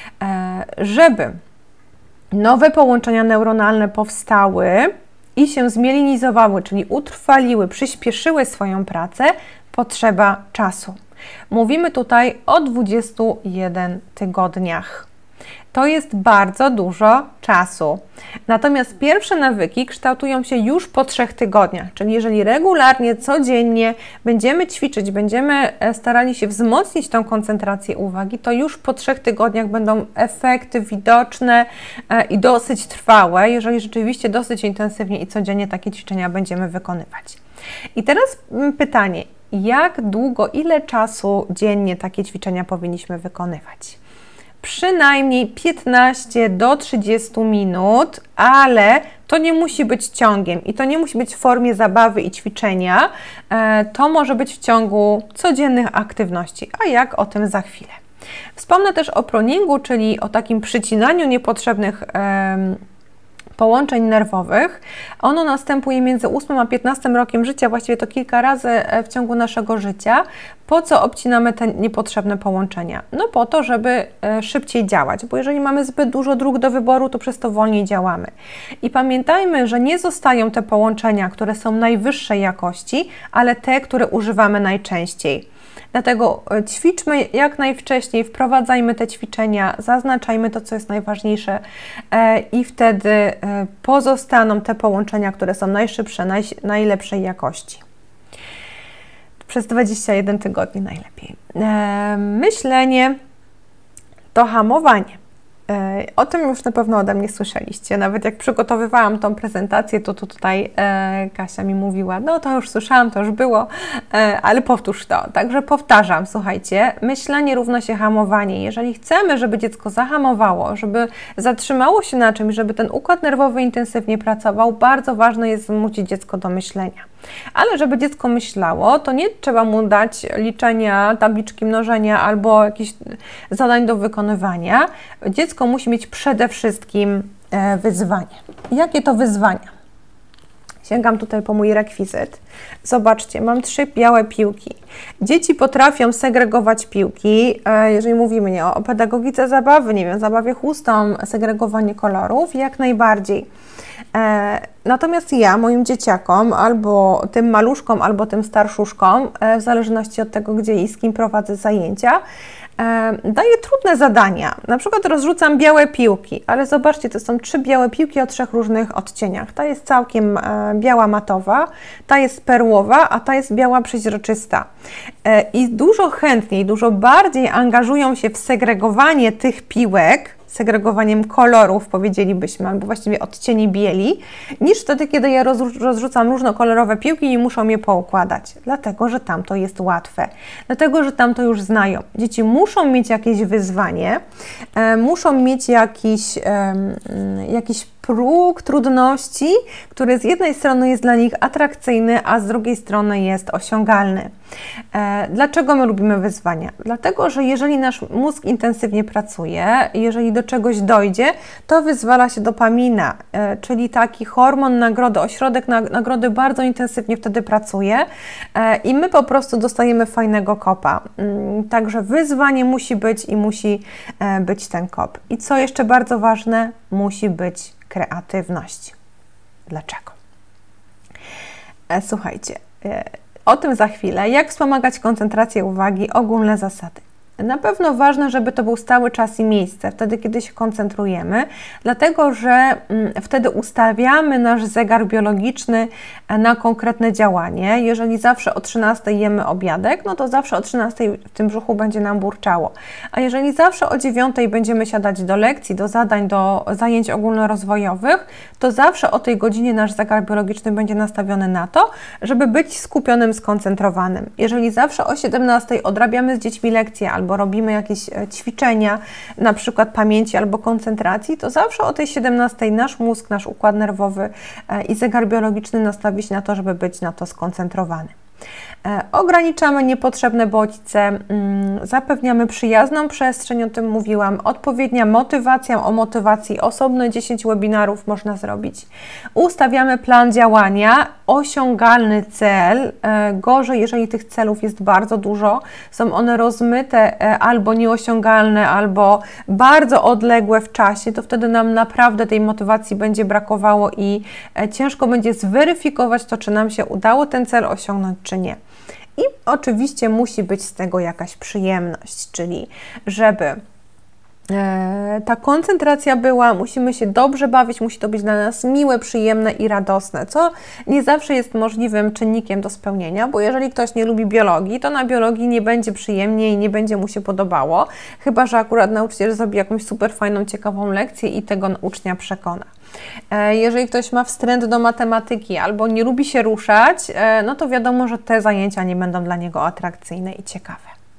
Żeby nowe połączenia neuronalne powstały i się zmielinizowały, czyli utrwaliły, przyspieszyły swoją pracę, potrzeba czasu. Mówimy tutaj o dwudziestu jeden tygodniach. To jest bardzo dużo czasu. Natomiast pierwsze nawyki kształtują się już po trzech tygodniach, czyli jeżeli regularnie, codziennie będziemy ćwiczyć, będziemy starali się wzmocnić tą koncentrację uwagi, to już po trzech tygodniach będą efekty widoczne i dosyć trwałe, jeżeli rzeczywiście dosyć intensywnie i codziennie takie ćwiczenia będziemy wykonywać. I teraz pytanie, jak długo, ile czasu dziennie takie ćwiczenia powinniśmy wykonywać? Przynajmniej piętnaście do trzydziestu minut, ale to nie musi być ciągiem i to nie musi być w formie zabawy i ćwiczenia, to może być w ciągu codziennych aktywności, a jak, o tym za chwilę. Wspomnę też o proningu, czyli o takim przycinaniu niepotrzebnych połączeń nerwowych. Ono następuje między ósmym a piętnastym rokiem życia, właściwie to kilka razy w ciągu naszego życia. Po co obcinamy te niepotrzebne połączenia? No po to, żeby szybciej działać, bo jeżeli mamy zbyt dużo dróg do wyboru, to przez to wolniej działamy. I pamiętajmy, że nie zostają te połączenia, które są najwyższej jakości, ale te, które używamy najczęściej. Dlatego ćwiczmy jak najwcześniej, wprowadzajmy te ćwiczenia, zaznaczajmy to, co jest najważniejsze i wtedy pozostaną te połączenia, które są najszybsze, naj, najlepszej jakości. Przez dwadzieścia jeden tygodni najlepiej. Myślenie to hamowanie. O tym już na pewno ode mnie słyszeliście. Nawet jak przygotowywałam tą prezentację, to, to tutaj e, Kasia mi mówiła, no to już słyszałam, to już było, e, ale powtórz to. Także powtarzam, słuchajcie, myślenie równa się hamowanie. Jeżeli chcemy, żeby dziecko zahamowało, żeby zatrzymało się na czymś, żeby ten układ nerwowy intensywnie pracował, bardzo ważne jest zmusić dziecko do myślenia. Ale żeby dziecko myślało, to nie trzeba mu dać liczenia, tabliczki mnożenia albo jakichś zadań do wykonywania. Dziecko musi mieć przede wszystkim wyzwanie. Jakie to wyzwania? Sięgam tutaj po mój rekwizyt. Zobaczcie, mam trzy białe piłki. Dzieci potrafią segregować piłki, jeżeli mówimy nie o pedagogice zabawy, nie wiem, zabawie chustą, segregowanie kolorów, jak najbardziej. Natomiast ja moim dzieciakom, albo tym maluszkom, albo tym starszuszkom, w zależności od tego, gdzie i z kim prowadzę zajęcia, daję trudne zadania. Na przykład rozrzucam białe piłki, ale zobaczcie, to są trzy białe piłki o trzech różnych odcieniach. Ta jest całkiem biała matowa, ta jest perłowa, a ta jest biała przeźroczysta. I dużo chętniej, dużo bardziej angażują się w segregowanie tych piłek, segregowaniem kolorów, powiedzielibyśmy, albo właściwie odcieni bieli, niż wtedy, kiedy ja rozrzucam różnokolorowe piłki i muszą je poukładać. Dlatego, że tam to jest łatwe. Dlatego, że tam to już znają. Dzieci muszą mieć jakieś wyzwanie, e, muszą mieć jakiś, e, jakiś próg trudności, który z jednej strony jest dla nich atrakcyjny, a z drugiej strony jest osiągalny. E, dlaczego my lubimy wyzwania? Dlatego, że jeżeli nasz mózg intensywnie pracuje, jeżeli do czegoś dojdzie, to wyzwala się dopamina, e, czyli taki hormon nagrody, ośrodek na, nagrody bardzo intensywnie wtedy pracuje e, i my po prostu dostajemy fajnego kopa. Mm, także wyzwanie musi być i musi e, być ten kop. I co jeszcze bardzo ważne, musi być kreatywność. Dlaczego? E, słuchajcie, e, o tym za chwilę. Jak wspomagać koncentrację uwagi? Ogólne zasady. Na pewno ważne, żeby to był stały czas i miejsce, wtedy, kiedy się koncentrujemy, dlatego, że mm, wtedy ustawiamy nasz zegar biologiczny na konkretne działanie. Jeżeli zawsze o trzynastej jemy obiadek, no to zawsze o trzynastej w tym brzuchu będzie nam burczało. A jeżeli zawsze o dziewiątej będziemy siadać do lekcji, do zadań, do zajęć ogólnorozwojowych, to zawsze o tej godzinie nasz zegar biologiczny będzie nastawiony na to, żeby być skupionym, skoncentrowanym. Jeżeli zawsze o siedemnastej odrabiamy z dziećmi lekcje albo robimy jakieś ćwiczenia, na przykład pamięci albo koncentracji, to zawsze o tej siedemnastej nasz mózg, nasz układ nerwowy i zegar biologiczny nastawi się na to, żeby być na to skoncentrowany. Ograniczamy niepotrzebne bodźce, zapewniamy przyjazną przestrzeń, o tym mówiłam, odpowiednia motywacja, o motywacji osobne dziesięć webinarów można zrobić. Ustawiamy plan działania, osiągalny cel, gorzej, jeżeli tych celów jest bardzo dużo, są one rozmyte albo nieosiągalne, albo bardzo odległe w czasie, to wtedy nam naprawdę tej motywacji będzie brakowało i ciężko będzie zweryfikować to, czy nam się udało ten cel osiągnąć, czy nie. I oczywiście musi być z tego jakaś przyjemność, czyli żeby e, ta koncentracja była, musimy się dobrze bawić, musi to być dla nas miłe, przyjemne i radosne, co nie zawsze jest możliwym czynnikiem do spełnienia, bo jeżeli ktoś nie lubi biologii, to na biologii nie będzie przyjemnie i nie będzie mu się podobało, chyba że akurat nauczyciel zrobi jakąś super fajną, ciekawą lekcję i tego ucznia przekona. Jeżeli ktoś ma wstręt do matematyki albo nie lubi się ruszać, no to wiadomo, że te zajęcia nie będą dla niego atrakcyjne i ciekawe.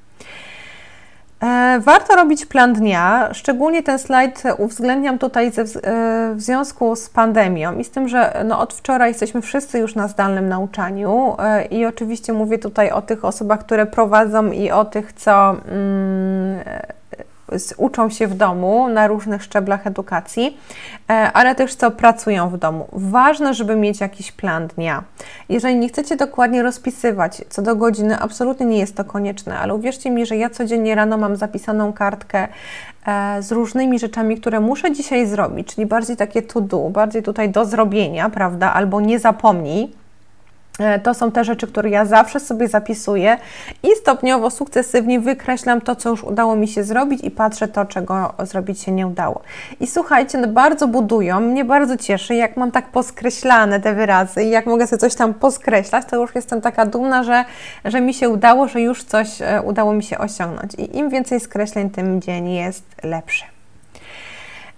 Warto robić plan dnia, szczególnie ten slajd uwzględniam tutaj ze, w związku z pandemią i z tym, że no od wczoraj jesteśmy wszyscy już na zdalnym nauczaniu i oczywiście mówię tutaj o tych osobach, które prowadzą i o tych, co mm, uczą się w domu na różnych szczeblach edukacji, ale też co pracują w domu. Ważne, żeby mieć jakiś plan dnia. Jeżeli nie chcecie dokładnie rozpisywać co do godziny, absolutnie nie jest to konieczne, ale uwierzcie mi, że ja codziennie rano mam zapisaną kartkę z różnymi rzeczami, które muszę dzisiaj zrobić, czyli bardziej takie to do, bardziej tutaj do zrobienia, prawda, albo nie zapomnij. To są te rzeczy, które ja zawsze sobie zapisuję i stopniowo, sukcesywnie wykreślam to, co już udało mi się zrobić i patrzę to, czego zrobić się nie udało. I słuchajcie, no bardzo budują, mnie bardzo cieszy, jak mam tak poskreślane te wyrazy i jak mogę sobie coś tam poskreślać, to już jestem taka dumna, że, że mi się udało, że już coś udało mi się osiągnąć. I im więcej skreśleń, tym dzień jest lepszy.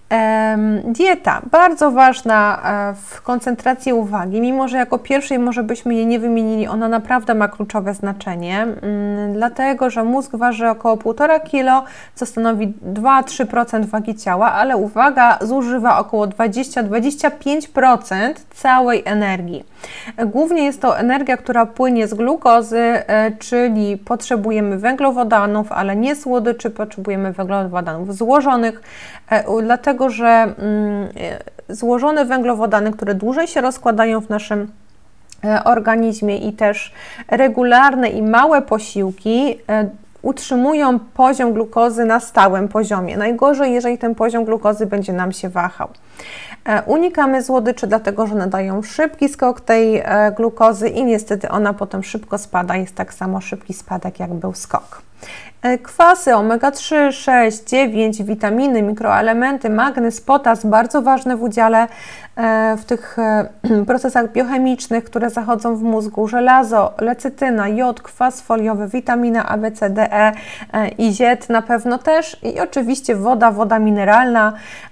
Dieta, bardzo ważna w koncentracji uwagi, mimo że jako pierwszej może byśmy jej nie wymienili, ona naprawdę ma kluczowe znaczenie, dlatego że mózg waży około półtora kilo, co stanowi dwa do trzech procent wagi ciała, ale uwaga, zużywa około dwadzieścia do dwudziestu pięciu procent całej energii. Głównie jest to energia, która płynie z glukozy, czyli potrzebujemy węglowodanów, ale nie słodyczy, potrzebujemy węglowodanów złożonych, dlatego że mm, złożone węglowodany, które dłużej się rozkładają w naszym organizmie i też regularne i małe posiłki utrzymują poziom glukozy na stałym poziomie. Najgorzej, jeżeli ten poziom glukozy będzie nam się wahał. Unikamy słodyczy, dlatego że nadają szybki skok tej glukozy i niestety ona potem szybko spada. Jest tak samo szybki spadek, jak był skok. Kwasy omega trzy, sześć, dziewięć, witaminy, mikroelementy, magnez, potas, bardzo ważne w udziale w tych procesach biochemicznych, które zachodzą w mózgu, żelazo, lecytyna, jod, kwas foliowy, witamina A, B, C, D, E i ziet na pewno też i oczywiście woda, woda mineralna.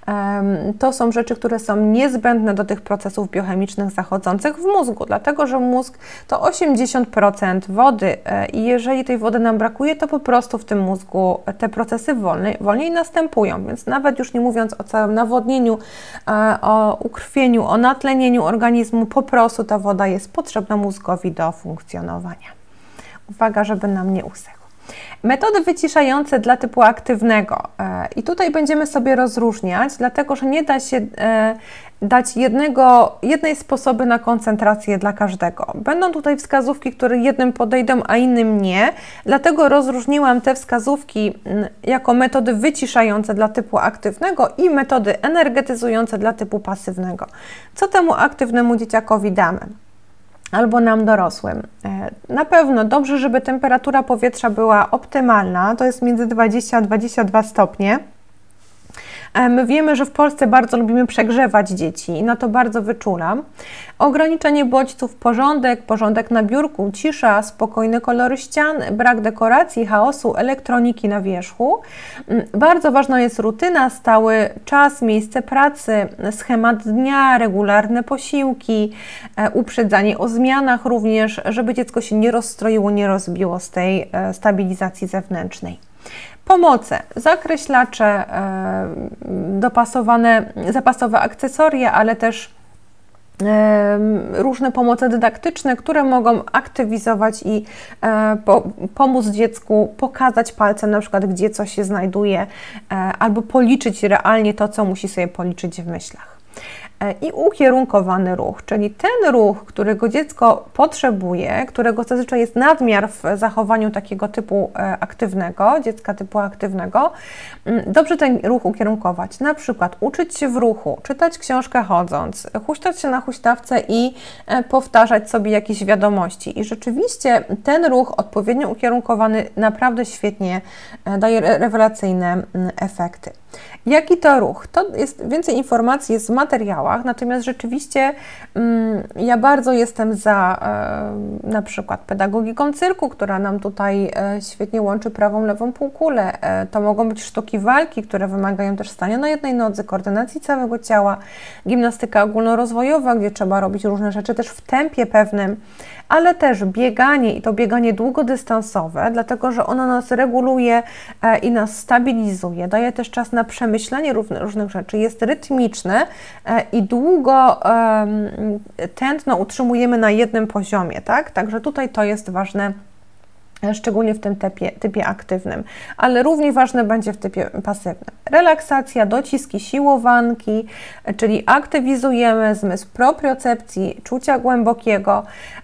To są rzeczy, które są niezbędne do tych procesów biochemicznych zachodzących w mózgu, dlatego że mózg to osiemdziesiąt procent wody i jeżeli tej wody nam brakuje, to po prostu w tym mózgu te procesy wolniej, wolniej następują, więc nawet już nie mówiąc o całym nawodnieniu, o ukrwieniu, o natlenieniu organizmu, po prostu ta woda jest potrzebna mózgowi do funkcjonowania. Uwaga, żeby nam nie usechł. Metody wyciszające dla typu aktywnego i tutaj będziemy sobie rozróżniać, dlatego że nie da się dać jednego, jednej sposoby na koncentrację dla każdego. Będą tutaj wskazówki, które jednym podejdą, a innym nie, dlatego rozróżniłam te wskazówki jako metody wyciszające dla typu aktywnego i metody energetyzujące dla typu pasywnego. Co temu aktywnemu dzieciakowi damy? Albo nam dorosłym. Na pewno dobrze, żeby temperatura powietrza była optymalna, to jest między dwadzieścia a dwadzieścia dwa stopnie. My wiemy, że w Polsce bardzo lubimy przegrzewać dzieci i na to bardzo wyczulam. Ograniczenie bodźców, porządek, porządek na biurku, cisza, spokojne kolory ścian, brak dekoracji, chaosu, elektroniki na wierzchu. Bardzo ważna jest rutyna, stały czas, miejsce pracy, schemat dnia, regularne posiłki, uprzedzanie o zmianach również, żeby dziecko się nie rozstroiło, nie rozbiło z tej stabilizacji zewnętrznej. Pomoce, zakreślacze, dopasowane, zapasowe akcesoria, ale też różne pomoce dydaktyczne, które mogą aktywizować i po, pomóc dziecku pokazać palcem na przykład, gdzie coś się znajduje, albo policzyć realnie to, co musi sobie policzyć w myślach. I ukierunkowany ruch, czyli ten ruch, którego dziecko potrzebuje, którego zazwyczaj jest nadmiar w zachowaniu takiego typu aktywnego, dziecka typu aktywnego, dobrze ten ruch ukierunkować. Na przykład uczyć się w ruchu, czytać książkę chodząc, huśtać się na huśtawce i powtarzać sobie jakieś wiadomości. I rzeczywiście ten ruch odpowiednio ukierunkowany naprawdę świetnie daje rewelacyjne efekty. Jaki to ruch? To jest więcej informacji jest w materiałach, natomiast rzeczywiście mm, ja bardzo jestem za e, na przykład pedagogiką cyrku, która nam tutaj e, świetnie łączy prawą, lewą półkulę. E, to mogą być sztuki walki, które wymagają też stania na jednej nodze, koordynacji całego ciała, gimnastyka ogólnorozwojowa, gdzie trzeba robić różne rzeczy też w tempie pewnym, ale też bieganie i to bieganie długodystansowe, dlatego że ono nas reguluje e, i nas stabilizuje, daje też czas na przemyślenie różnych, różnych rzeczy, jest rytmiczne e, i długo e, tętno utrzymujemy na jednym poziomie, tak? Także tutaj to jest ważne, szczególnie w tym typie, typie aktywnym, ale równie ważne będzie w typie pasywnym. Relaksacja, dociski, siłowanki, czyli aktywizujemy zmysł propriocepcji, czucia głębokiego,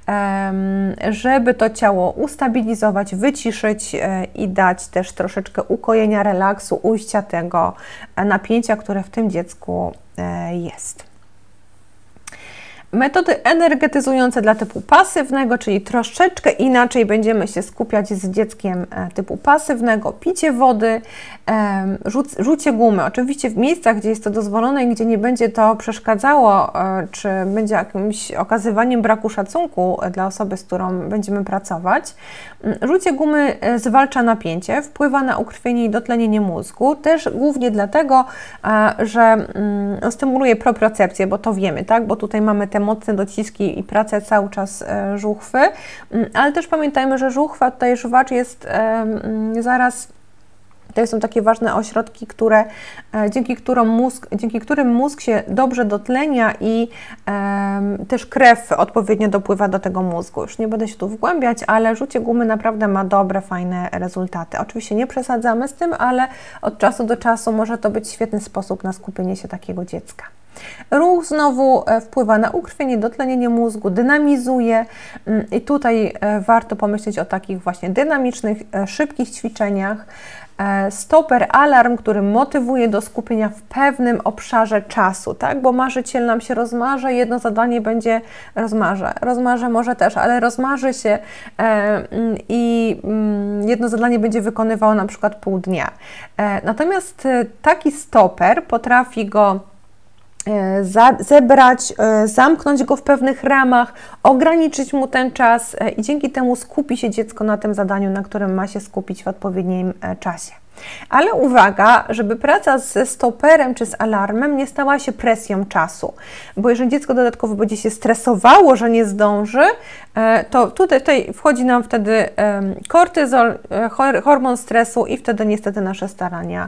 żeby to ciało ustabilizować, wyciszyć i dać też troszeczkę ukojenia, relaksu, ujścia tego napięcia, które w tym dziecku jest. Metody energetyzujące dla typu pasywnego, czyli troszeczkę inaczej będziemy się skupiać z dzieckiem typu pasywnego, picie wody, rzucie gumy. Oczywiście w miejscach, gdzie jest to dozwolone i gdzie nie będzie to przeszkadzało, czy będzie jakimś okazywaniem braku szacunku dla osoby, z którą będziemy pracować. Rzucie gumy zwalcza napięcie, wpływa na ukrwienie i dotlenienie mózgu, też głównie dlatego, że stymuluje propriocepcję, bo to wiemy, tak? Bo tutaj mamy te mocne dociski i pracę cały czas żuchwy, ale też pamiętajmy, że żuchwa, tutaj żuwacz jest zaraz. To są takie ważne ośrodki, które, dzięki, którym mózg, dzięki którym mózg się dobrze dotlenia i e, też krew odpowiednio dopływa do tego mózgu. Już nie będę się tu wgłębiać, ale rzucie gumy naprawdę ma dobre, fajne rezultaty. Oczywiście nie przesadzamy z tym, ale od czasu do czasu może to być świetny sposób na skupienie się takiego dziecka. Ruch znowu wpływa na ukrwienie, dotlenienie mózgu, dynamizuje i tutaj warto pomyśleć o takich właśnie dynamicznych, szybkich ćwiczeniach. Stoper, alarm, który motywuje do skupienia w pewnym obszarze czasu, tak? Bo marzyciel nam się rozmarza, jedno zadanie będzie rozmarze, rozmarze może też, ale rozmarzy się e, i e, jedno zadanie będzie wykonywało na przykład pół dnia. E, natomiast taki stoper potrafi go zebrać, zamknąć go w pewnych ramach, ograniczyć mu ten czas i dzięki temu skupi się dziecko na tym zadaniu, na którym ma się skupić w odpowiednim czasie. Ale uwaga, żeby praca ze stoperem czy z alarmem nie stała się presją czasu, bo jeżeli dziecko dodatkowo będzie się stresowało, że nie zdąży, to tutaj, tutaj wchodzi nam wtedy kortyzol, hormon stresu i wtedy niestety nasze starania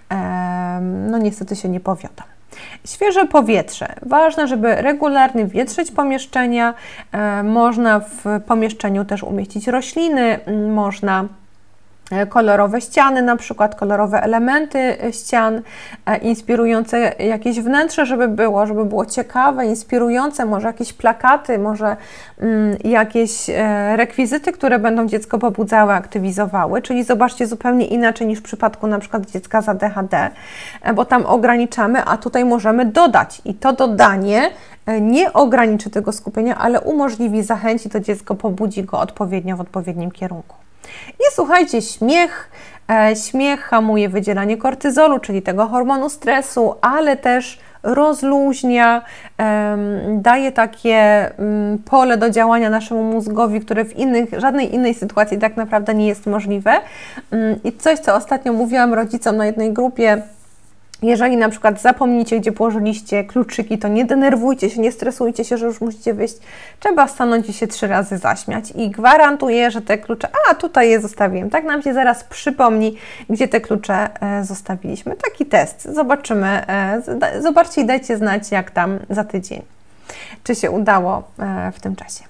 no niestety się nie powiodą. Świeże powietrze. Ważne, żeby regularnie wietrzyć pomieszczenia. E, można w pomieszczeniu też umieścić rośliny, można kolorowe ściany, na przykład kolorowe elementy ścian, e, inspirujące jakieś wnętrze, żeby było, żeby było ciekawe, inspirujące, może jakieś plakaty, może mm, jakieś e, rekwizyty, które będą dziecko pobudzały, aktywizowały, czyli zobaczcie zupełnie inaczej niż w przypadku na przykład dziecka z A D H D, e, bo tam ograniczamy, a tutaj możemy dodać i to dodanie nie ograniczy tego skupienia, ale umożliwi, zachęci to dziecko, pobudzi go odpowiednio w odpowiednim kierunku. I słuchajcie, śmiech. E, śmiech hamuje wydzielanie kortyzolu, czyli tego hormonu stresu, ale też rozluźnia, e, daje takie m, pole do działania naszemu mózgowi, które w innych, żadnej innej sytuacji tak naprawdę nie jest możliwe. Mm, I coś, co ostatnio mówiłam rodzicom na jednej grupie, jeżeli na przykład zapomnicie, gdzie położyliście kluczyki, to nie denerwujcie się, nie stresujcie się, że już musicie wyjść. Trzeba stanąć i się trzy razy zaśmiać. I gwarantuję, że te klucze, a tutaj je zostawiłem, tak nam się zaraz przypomni, gdzie te klucze e, zostawiliśmy. Taki test. Zobaczymy. E, zobaczcie i dajcie znać, jak tam za tydzień. Czy się udało e, w tym czasie.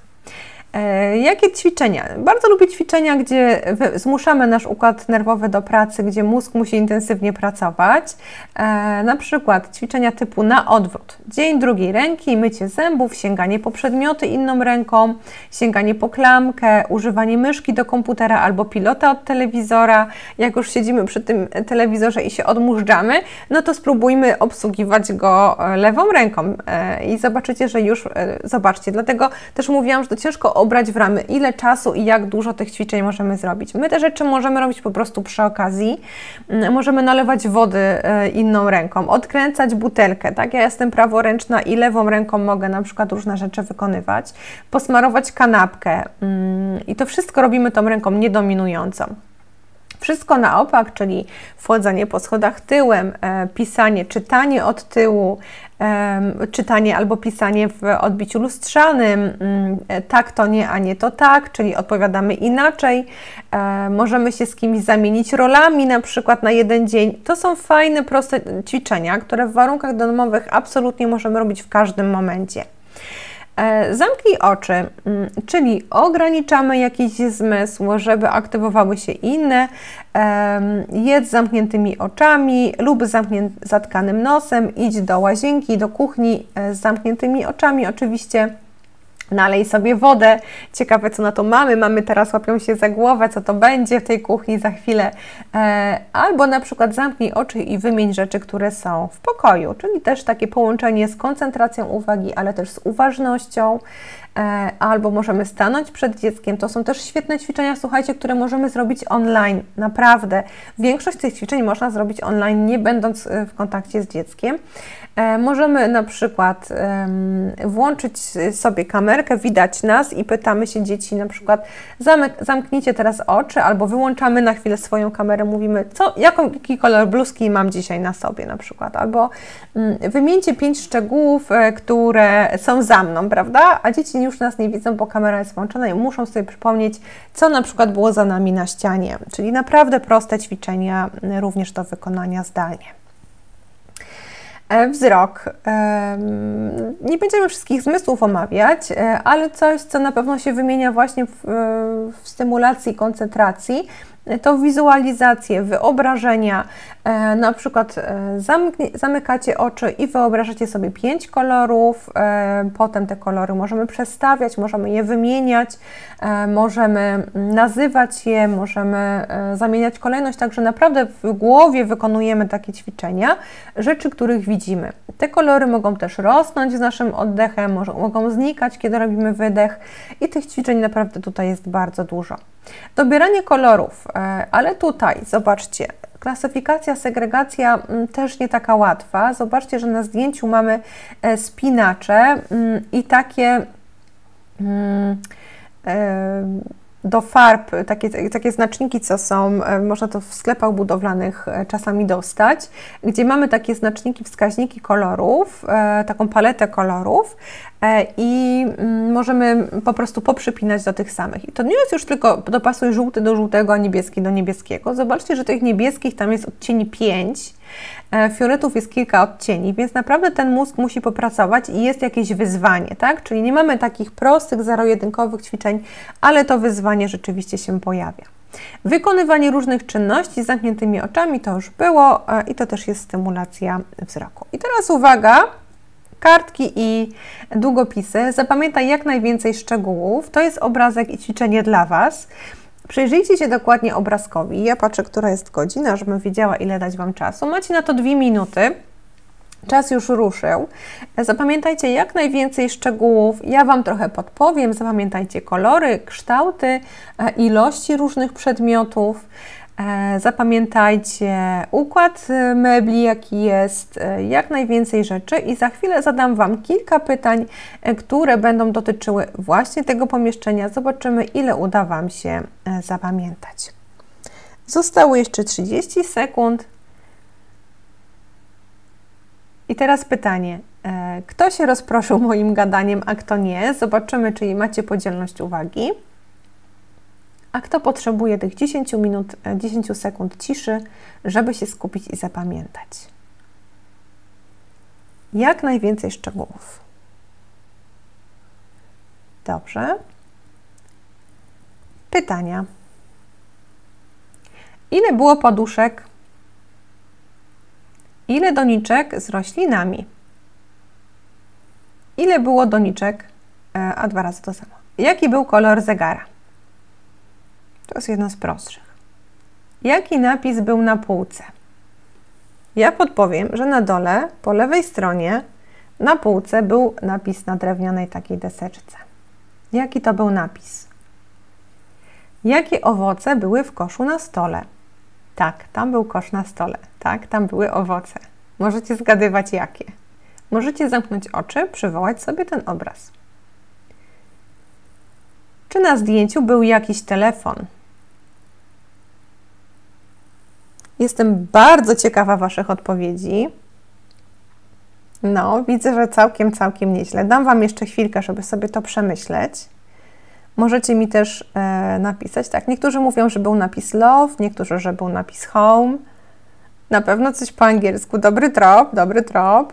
Jakie ćwiczenia? Bardzo lubię ćwiczenia, gdzie zmuszamy nasz układ nerwowy do pracy, gdzie mózg musi intensywnie pracować. E, na przykład ćwiczenia typu na odwrót. Dzień drugiej ręki, mycie zębów, sięganie po przedmioty inną ręką, sięganie po klamkę, używanie myszki do komputera albo pilota od telewizora. Jak już siedzimy przy tym telewizorze i się odmurzamy, no to spróbujmy obsługiwać go lewą ręką e, i zobaczycie, że już, e, zobaczcie, dlatego też mówiłam, że to ciężko obrać w ramy, ile czasu i jak dużo tych ćwiczeń możemy zrobić. My te rzeczy możemy robić po prostu przy okazji. Możemy nalewać wody inną ręką, odkręcać butelkę, tak? Ja jestem praworęczna i lewą ręką mogę na przykład różne rzeczy wykonywać, posmarować kanapkę i to wszystko robimy tą ręką niedominującą. Wszystko na opak, czyli wchodzenie po schodach tyłem, e, pisanie, czytanie od tyłu, e, czytanie albo pisanie w odbiciu lustrzanym, e, tak to nie, a nie to tak, czyli odpowiadamy inaczej. E, możemy się z kimś zamienić rolami, na przykład na jeden dzień. To są fajne, proste ćwiczenia, które w warunkach domowych absolutnie możemy robić w każdym momencie. Zamknij oczy, czyli ograniczamy jakiś zmysł, żeby aktywowały się inne. Jedz z zamkniętymi oczami lub zamknię, zatkanym nosem, idź do łazienki, do kuchni z zamkniętymi oczami. Oczywiście Nalej sobie wodę. Ciekawe, co na to mamy. Mamy teraz łapią się za głowę, co to będzie w tej kuchni za chwilę. E, albo na przykład zamknij oczy i wymień rzeczy, które są w pokoju. Czyli też takie połączenie z koncentracją uwagi, ale też z uważnością. E, albo możemy stanąć przed dzieckiem. To są też świetne ćwiczenia, słuchajcie, które możemy zrobić online. Naprawdę. Większość tych ćwiczeń można zrobić online, nie będąc w kontakcie z dzieckiem. E, możemy na przykład e, włączyć sobie kamerkę, widać nas i pytamy się dzieci na przykład zamknijcie teraz oczy, albo wyłączamy na chwilę swoją kamerę, mówimy co, jaką, jaki kolor bluzki mam dzisiaj na sobie na przykład, albo mm, wymieńcie pięć szczegółów, e, które są za mną, prawda? A dzieci już nas nie widzą, bo kamera jest włączona i muszą sobie przypomnieć, co na przykład było za nami na ścianie, czyli naprawdę proste ćwiczenia również do wykonania zdalnie. Wzrok. Nie będziemy wszystkich zmysłów omawiać, ale coś, co na pewno się wymienia właśnie w, w stymulacji koncentracji, to wizualizacje, wyobrażenia. Na przykład zamykacie oczy i wyobrażacie sobie pięć kolorów, potem te kolory możemy przestawiać, możemy je wymieniać, możemy nazywać je, możemy zamieniać kolejność, także naprawdę w głowie wykonujemy takie ćwiczenia, rzeczy, których widzimy. Te kolory mogą też rosnąć z naszym oddechem, mogą znikać, kiedy robimy wydech i tych ćwiczeń naprawdę tutaj jest bardzo dużo. Dobieranie kolorów, ale tutaj zobaczcie, klasyfikacja, segregacja też nie taka łatwa. Zobaczcie, że na zdjęciu mamy spinacze i takie do farb, takie, takie znaczniki, co są, można to w sklepach budowlanych czasami dostać, gdzie mamy takie znaczniki, wskaźniki kolorów, taką paletę kolorów i możemy po prostu poprzypinać do tych samych. I to nie jest już tylko dopasuj żółty do żółtego, a niebieski do niebieskiego. Zobaczcie, że tych niebieskich tam jest odcieni pięć, fioletów jest kilka odcieni, więc naprawdę ten mózg musi popracować i jest jakieś wyzwanie, tak? Czyli nie mamy takich prostych, zero-jedynkowych ćwiczeń, ale to wyzwanie rzeczywiście się pojawia. Wykonywanie różnych czynności z zamkniętymi oczami to już było i to też jest stymulacja wzroku. I teraz uwaga, kartki i długopisy. Zapamiętaj jak najwięcej szczegółów. To jest obrazek i ćwiczenie dla Was. Przyjrzyjcie się dokładnie obrazkowi. Ja patrzę, która jest godzina, żebym wiedziała, ile dać Wam czasu. Macie na to dwie minuty. Czas już ruszył. Zapamiętajcie jak najwięcej szczegółów. Ja Wam trochę podpowiem. Zapamiętajcie kolory, kształty, ilości różnych przedmiotów. Zapamiętajcie układ mebli, jaki jest, jak najwięcej rzeczy i za chwilę zadam Wam kilka pytań, które będą dotyczyły właśnie tego pomieszczenia. Zobaczymy, ile uda Wam się zapamiętać. Zostało jeszcze trzydzieści sekund. I teraz pytanie, kto się rozproszył moim gadaniem, a kto nie? Zobaczymy, czy macie podzielność uwagi. A kto potrzebuje tych dziesięć minut, dziesięć sekund ciszy, żeby się skupić i zapamiętać? Jak najwięcej szczegółów. Dobrze. Pytania. Ile było poduszek? Ile doniczek z roślinami? Ile było doniczek, a dwa razy to samo? Jaki był kolor zegara? To jest jedno z prostszych. Jaki napis był na półce? Ja podpowiem, że na dole, po lewej stronie, na półce był napis na drewnianej takiej deseczce. Jaki to był napis? Jakie owoce były w koszu na stole? Tak, tam był kosz na stole. Tak, tam były owoce. Możecie zgadywać jakie. Możecie zamknąć oczy, przywołać sobie ten obraz. Czy na zdjęciu był jakiś telefon? Jestem bardzo ciekawa Waszych odpowiedzi. No, widzę, że całkiem, całkiem nieźle. Dam Wam jeszcze chwilkę, żeby sobie to przemyśleć. Możecie mi też e, napisać, tak, niektórzy mówią, że był napis love, niektórzy, że był napis home. Na pewno coś po angielsku. Dobry trop, dobry trop.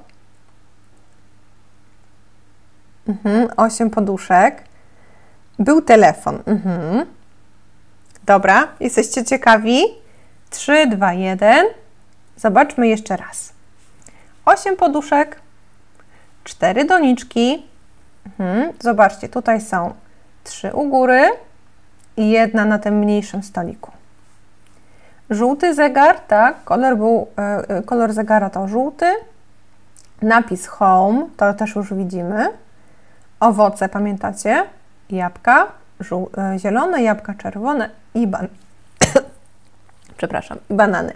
Mhm, osiem poduszek. Był telefon. Mhm. Dobra, jesteście ciekawi? trzy, dwa, jeden. Zobaczmy jeszcze raz. osiem poduszek, cztery doniczki, Mhm. Zobaczcie, tutaj są trzy u góry i jedna na tym mniejszym stoliku. Żółty zegar, tak, kolor, był, yy, kolor zegara to żółty. Napis home, to też już widzimy. Owoce, pamiętacie? Jabłka, żół, yy, zielone, jabłka czerwone i ban przepraszam, i banany.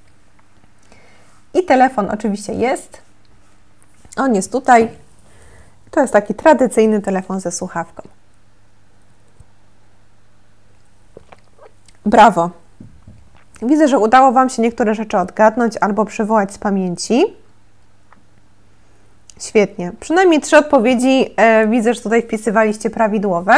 I telefon oczywiście jest. On jest tutaj. To jest taki tradycyjny telefon ze słuchawką. Brawo! Widzę, że udało Wam się niektóre rzeczy odgadnąć albo przywołać z pamięci. Świetnie. Przynajmniej trzy odpowiedzi e, widzę, że tutaj wpisywaliście prawidłowe.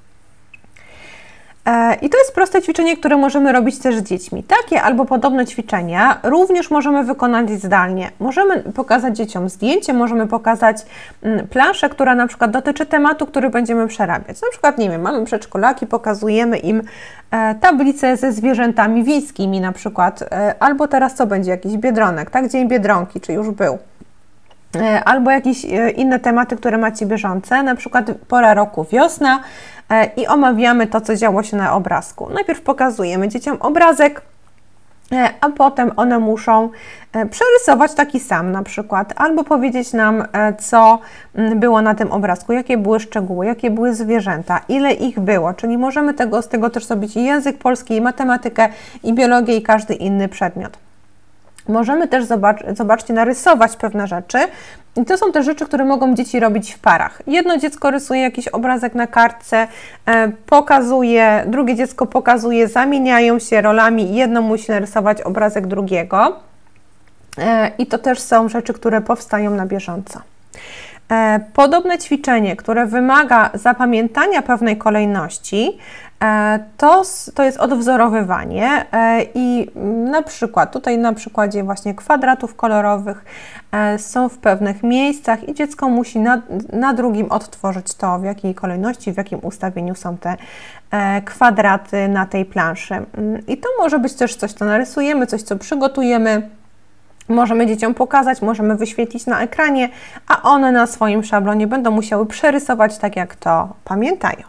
E, I to jest proste ćwiczenie, które możemy robić też z dziećmi. Takie albo podobne ćwiczenia również możemy wykonać zdalnie. Możemy pokazać dzieciom zdjęcie, możemy pokazać mm, planszę, która na przykład dotyczy tematu, który będziemy przerabiać. Na przykład, nie wiem, mamy przedszkolaki, pokazujemy im e, tablicę ze zwierzętami wiejskimi na przykład, e, albo teraz co będzie, jakiś biedronek, tak? Dzień Biedronki, czy już był. Albo jakieś inne tematy, które macie bieżące, na przykład pora roku, wiosna i omawiamy to, co działo się na obrazku. Najpierw pokazujemy dzieciom obrazek, a potem one muszą przerysować taki sam na przykład, albo powiedzieć nam, co było na tym obrazku, jakie były szczegóły, jakie były zwierzęta, ile ich było, czyli możemy tego, z tego też zrobić i język polski, i matematykę, i biologię, i każdy inny przedmiot. Możemy też, zobacz, zobaczcie, narysować pewne rzeczy i to są te rzeczy, które mogą dzieci robić w parach. Jedno dziecko rysuje jakiś obrazek na kartce, e, pokazuje, drugie dziecko pokazuje, zamieniają się rolami, jedno musi narysować obrazek drugiego e, i to też są rzeczy, które powstają na bieżąco. E, podobne ćwiczenie, które wymaga zapamiętania pewnej kolejności, To, to jest odwzorowywanie i na przykład tutaj na przykładzie właśnie kwadratów kolorowych są w pewnych miejscach i dziecko musi na, na drugim odtworzyć to, w jakiej kolejności, w jakim ustawieniu są te kwadraty na tej planszy. I to może być też coś, co narysujemy, coś, co przygotujemy. Możemy dzieciom pokazać, możemy wyświetlić na ekranie, a one na swoim szablonie będą musiały przerysować tak, jak to pamiętają.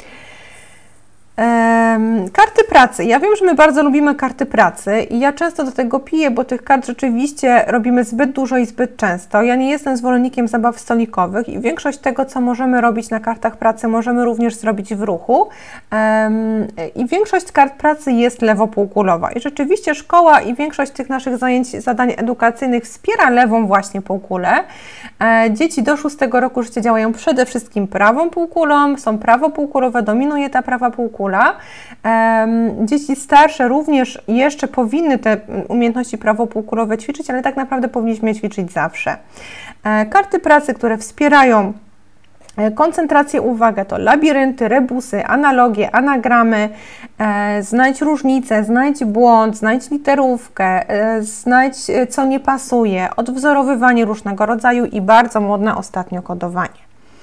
Karty pracy. Ja wiem, że my bardzo lubimy karty pracy i ja często do tego piję, bo tych kart rzeczywiście robimy zbyt dużo i zbyt często. Ja nie jestem zwolennikiem zabaw stolikowych i większość tego, co możemy robić na kartach pracy, możemy również zrobić w ruchu. I większość kart pracy jest lewopółkulowa. I rzeczywiście szkoła i większość tych naszych zajęć, zadań edukacyjnych wspiera lewą właśnie półkulę. Dzieci do szóstego roku życia działają przede wszystkim prawą półkulą, są prawopółkulowe, dominuje ta prawa półkula. Dzieci starsze również jeszcze powinny te umiejętności prawopółkulowe ćwiczyć, ale tak naprawdę powinniśmy je ćwiczyć zawsze. Karty pracy, które wspierają koncentrację, uwagę, to labirynty, rebusy, analogie, anagramy, znajdź różnicę, znajdź błąd, znajdź literówkę, znajdź co nie pasuje, odwzorowywanie różnego rodzaju i bardzo modne ostatnio kodowanie.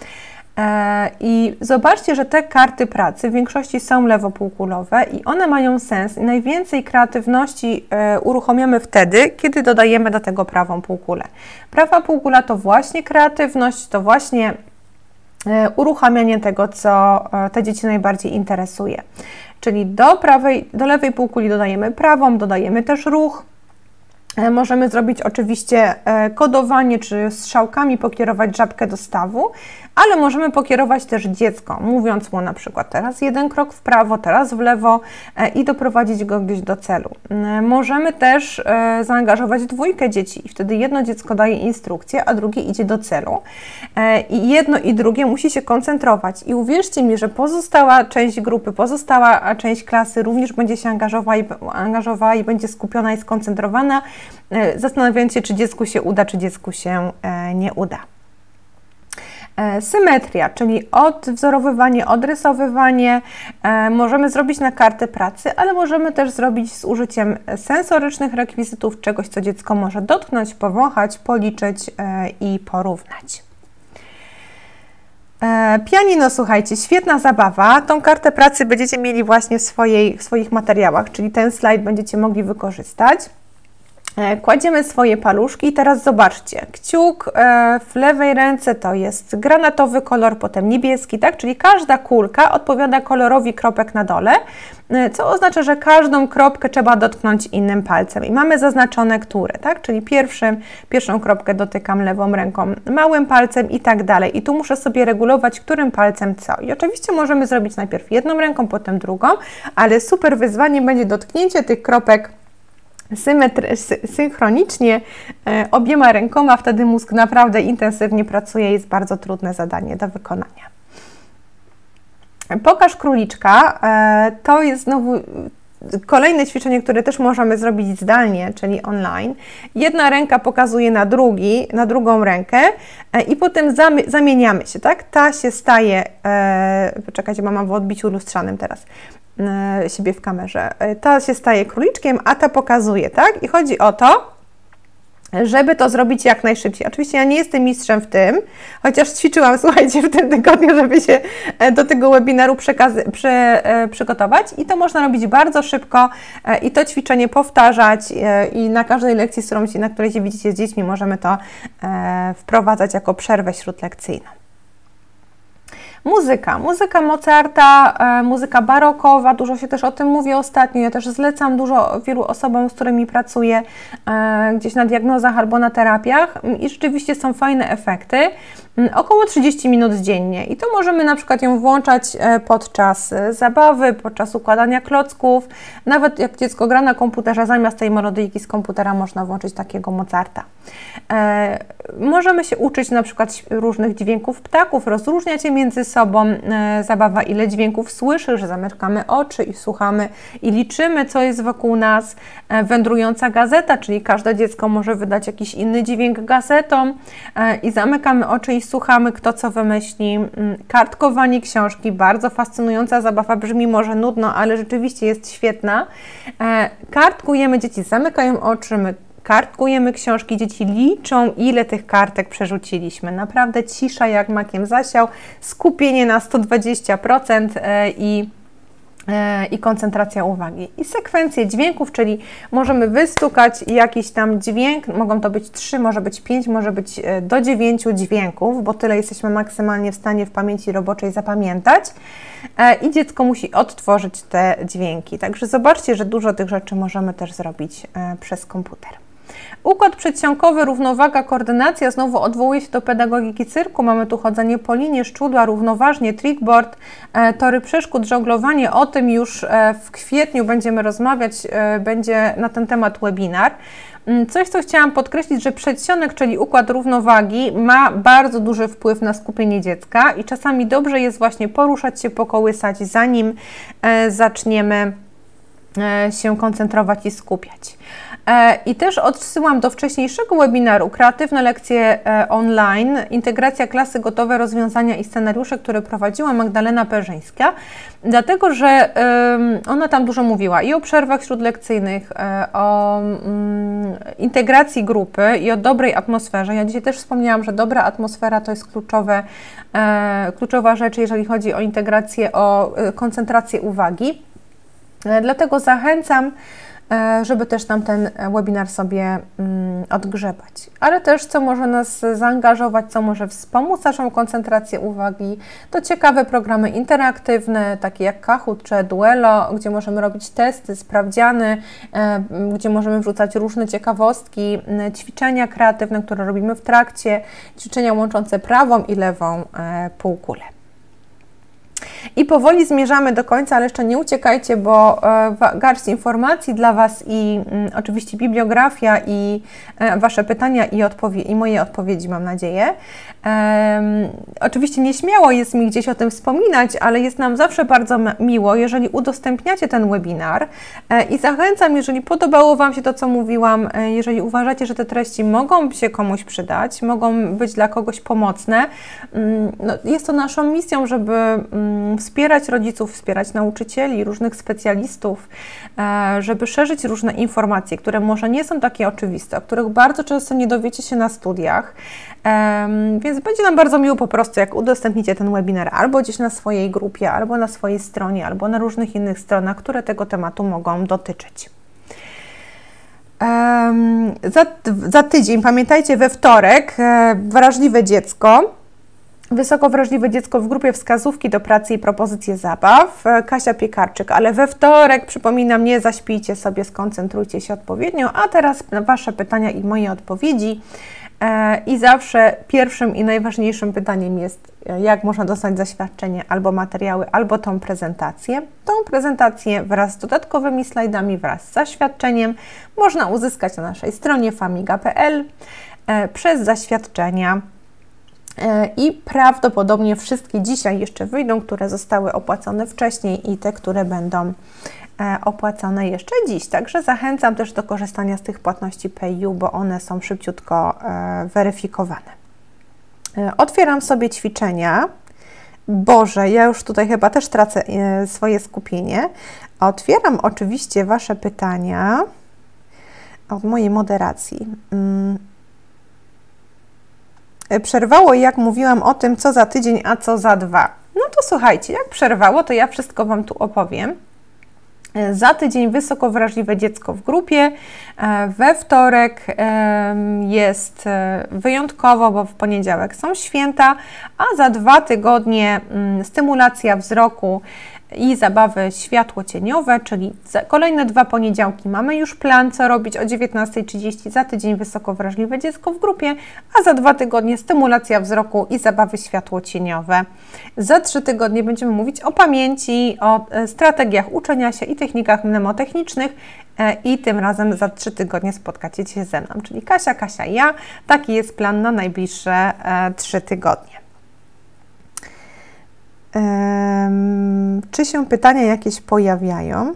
I zobaczcie, że te karty pracy w większości są lewopółkulowe i one mają sens i najwięcej kreatywności uruchomiamy wtedy, kiedy dodajemy do tego prawą półkulę. Prawa półkula to właśnie kreatywność, to właśnie uruchamianie tego, co te dzieci najbardziej interesuje. Czyli do prawej, do lewej półkuli dodajemy prawą, dodajemy też ruch. Możemy zrobić oczywiście kodowanie, czy strzałkami pokierować żabkę do stawu, ale możemy pokierować też dziecko, mówiąc mu na przykład teraz jeden krok w prawo, teraz w lewo i doprowadzić go gdzieś do celu. Możemy też zaangażować dwójkę dzieci i wtedy jedno dziecko daje instrukcję, a drugie idzie do celu. I jedno i drugie musi się koncentrować i uwierzcie mi, że pozostała część grupy, pozostała część klasy również będzie się angażowała i, angażowała i będzie skupiona i skoncentrowana, zastanawiając się, czy dziecku się uda, czy dziecku się nie uda. Symetria, czyli odwzorowywanie, odrysowywanie możemy zrobić na kartę pracy, ale możemy też zrobić z użyciem sensorycznych rekwizytów, czegoś, co dziecko może dotknąć, powąchać, policzyć i porównać. Pianino, słuchajcie, świetna zabawa. Tą kartę pracy będziecie mieli właśnie w, swojej, w swoich materiałach, czyli ten slajd będziecie mogli wykorzystać. Kładziemy swoje paluszki i teraz zobaczcie, kciuk w lewej ręce to jest granatowy kolor, potem niebieski, tak? Czyli każda kulka odpowiada kolorowi kropek na dole, co oznacza, że każdą kropkę trzeba dotknąć innym palcem i mamy zaznaczone które, tak? Czyli pierwszym, pierwszą kropkę dotykam lewą ręką, małym palcem i tak dalej. I tu muszę sobie regulować, którym palcem co. I oczywiście możemy zrobić najpierw jedną ręką, potem drugą, ale super wyzwaniem będzie dotknięcie tych kropek synchronicznie e, obiema rękoma, wtedy mózg naprawdę intensywnie pracuje, jest bardzo trudne zadanie do wykonania. Pokaż króliczka, e, to jest znowu kolejne ćwiczenie, które też możemy zrobić zdalnie, czyli online. Jedna ręka pokazuje na drugi, na drugą rękę e, i potem zamieniamy się, tak? Ta się staje, e, poczekajcie, mama w odbiciu lustrzanym teraz, siebie w kamerze. Ta się staje króliczkiem, a ta pokazuje, tak? I chodzi o to, żeby to zrobić jak najszybciej. Oczywiście ja nie jestem mistrzem w tym, chociaż ćwiczyłam, słuchajcie, w tym tygodniu, żeby się do tego webinaru przekazy, przy, przygotować i to można robić bardzo szybko i to ćwiczenie powtarzać i na każdej lekcji, z którą się, na której się widzicie z dziećmi, możemy to wprowadzać jako przerwę śródlekcyjną. Muzyka. Muzyka Mozarta, e, muzyka barokowa, dużo się też o tym mówi ostatnio. Ja też zlecam dużo wielu osobom, z którymi pracuję e, gdzieś na diagnozach albo na terapiach i rzeczywiście są fajne efekty. Około trzydzieści minut dziennie i to możemy na przykład ją włączać podczas zabawy, podczas układania klocków, nawet jak dziecko gra na komputerze, zamiast tej melodyjki z komputera można włączyć takiego Mozarta. E, możemy się uczyć na przykład różnych dźwięków ptaków, rozróżniać je między sobą, e, zabawa ile dźwięków słyszy, że zamykamy oczy i słuchamy i liczymy, co jest wokół nas. E, wędrująca gazeta, czyli każde dziecko może wydać jakiś inny dźwięk gazetą e, i zamykamy oczy i słuchamy, kto co wymyśli. Kartkowanie książki, bardzo fascynująca zabawa, brzmi może nudno, ale rzeczywiście jest świetna. Kartkujemy, dzieci zamykają oczy, my kartkujemy książki, dzieci liczą, ile tych kartek przerzuciliśmy. Naprawdę cisza jak makiem zasiał, skupienie na sto dwadzieścia procent i i koncentracja uwagi. I sekwencje dźwięków, czyli możemy wystukać jakiś tam dźwięk, mogą to być trzy, może być pięć, może być do dziewięciu dźwięków, bo tyle jesteśmy maksymalnie w stanie w pamięci roboczej zapamiętać i dziecko musi odtworzyć te dźwięki. Także zobaczcie, że dużo tych rzeczy możemy też zrobić przez komputer. Układ przedsionkowy, równowaga, koordynacja, znowu odwołuje się do pedagogiki cyrku, mamy tu chodzenie po linie, szczudła, równoważnie, trickboard, e, tory przeszkód, żonglowanie, o tym już e, w kwietniu będziemy rozmawiać, e, będzie na ten temat webinar. Coś, co chciałam podkreślić, że przedsionek, czyli układ równowagi, ma bardzo duży wpływ na skupienie dziecka i czasami dobrze jest właśnie poruszać się, pokołysać, zanim e, zaczniemy e, się koncentrować i skupiać. I też odsyłam do wcześniejszego webinaru Kreatywne lekcje online, integracja klasy, gotowe rozwiązania i scenariusze, które prowadziła Magdalena Perzyńska, dlatego że ona tam dużo mówiła i o przerwach śródlekcyjnych, o integracji grupy i o dobrej atmosferze. Ja dzisiaj też wspomniałam, że dobra atmosfera to jest kluczowe, kluczowa rzecz, jeżeli chodzi o integrację, o koncentrację uwagi. Dlatego zachęcam, żeby też tam ten webinar sobie mm, odgrzebać. Ale też co może nas zaangażować, co może wspomóc naszą koncentrację uwagi, to ciekawe programy interaktywne, takie jak Kahoot czy Duelo, gdzie możemy robić testy, sprawdziany, e, gdzie możemy wrzucać różne ciekawostki, e, ćwiczenia kreatywne, które robimy w trakcie, ćwiczenia łączące prawą i lewą e, półkulę. I powoli zmierzamy do końca, ale jeszcze nie uciekajcie, bo e, garść informacji dla Was i mm, oczywiście bibliografia i e, Wasze pytania i, i moje odpowiedzi, mam nadzieję. E, oczywiście nieśmiało jest mi gdzieś o tym wspominać, ale jest nam zawsze bardzo miło, jeżeli udostępniacie ten webinar e, i zachęcam, jeżeli podobało Wam się to, co mówiłam, e, jeżeli uważacie, że te treści mogą się komuś przydać, mogą być dla kogoś pomocne, mm, no, jest to naszą misją, żeby mm, wspierać rodziców, wspierać nauczycieli, różnych specjalistów, żeby szerzyć różne informacje, które może nie są takie oczywiste, o których bardzo często nie dowiecie się na studiach, więc będzie nam bardzo miło po prostu, jak udostępnicie ten webinar albo gdzieś na swojej grupie, albo na swojej stronie, albo na różnych innych stronach, które tego tematu mogą dotyczyć. Um, za, za tydzień, pamiętajcie, we wtorek, e, wrażliwe dziecko. Wysoko wrażliwe dziecko w grupie wskazówki do pracy i propozycje zabaw. Kasia Piekarczyk, ale we wtorek, przypominam, nie zaśpijcie sobie, skoncentrujcie się odpowiednio. A teraz na Wasze pytania i moje odpowiedzi. I zawsze pierwszym i najważniejszym pytaniem jest, jak można dostać zaświadczenie albo materiały, albo tą prezentację. Tą prezentację wraz z dodatkowymi slajdami, wraz z zaświadczeniem można uzyskać na naszej stronie famiga kropka p l przez zaświadczenia. I prawdopodobnie wszystkie dzisiaj jeszcze wyjdą, które zostały opłacone wcześniej i te, które będą opłacone jeszcze dziś. Także zachęcam też do korzystania z tych płatności PayU, bo one są szybciutko weryfikowane. Otwieram sobie ćwiczenia. Boże, ja już tutaj chyba też tracę swoje skupienie. Otwieram oczywiście Wasze pytania od mojej moderacji. Przerwało, jak mówiłam o tym, co za tydzień, a co za dwa. No to słuchajcie, jak przerwało, to ja wszystko Wam tu opowiem. Za tydzień wysoko wrażliwe dziecko w grupie. We wtorek jest wyjątkowo, bo w poniedziałek są święta, a za dwa tygodnie stymulacja wzroku i zabawy światłocieniowe, czyli za kolejne dwa poniedziałki mamy już plan, co robić o dziewiętnastej trzydzieści, za tydzień wysoko wrażliwe dziecko w grupie, a za dwa tygodnie stymulacja wzroku i zabawy światłocieniowe. Za trzy tygodnie będziemy mówić o pamięci, o strategiach uczenia się i technikach mnemotechnicznych i tym razem za trzy tygodnie spotkacie się ze mną, czyli Kasia, Kasia i ja. Taki jest plan na najbliższe trzy tygodnie. Um, czy się pytania jakieś pojawiają?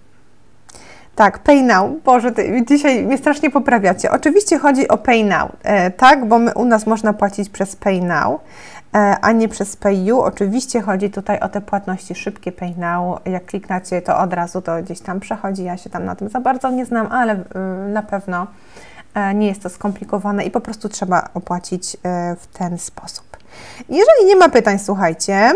Tak, Pay Now. Boże, ty, dzisiaj mnie strasznie poprawiacie. Oczywiście chodzi o Pay Now, e, tak, bo my, u nas można płacić przez Pay Now, e, a nie przez PayU. Oczywiście chodzi tutaj o te płatności szybkie Pay Now. Jak kliknacie, to od razu to gdzieś tam przechodzi. Ja się tam na tym za bardzo nie znam, ale y, na pewno e, nie jest to skomplikowane i po prostu trzeba opłacić e, w ten sposób. Jeżeli nie ma pytań, słuchajcie,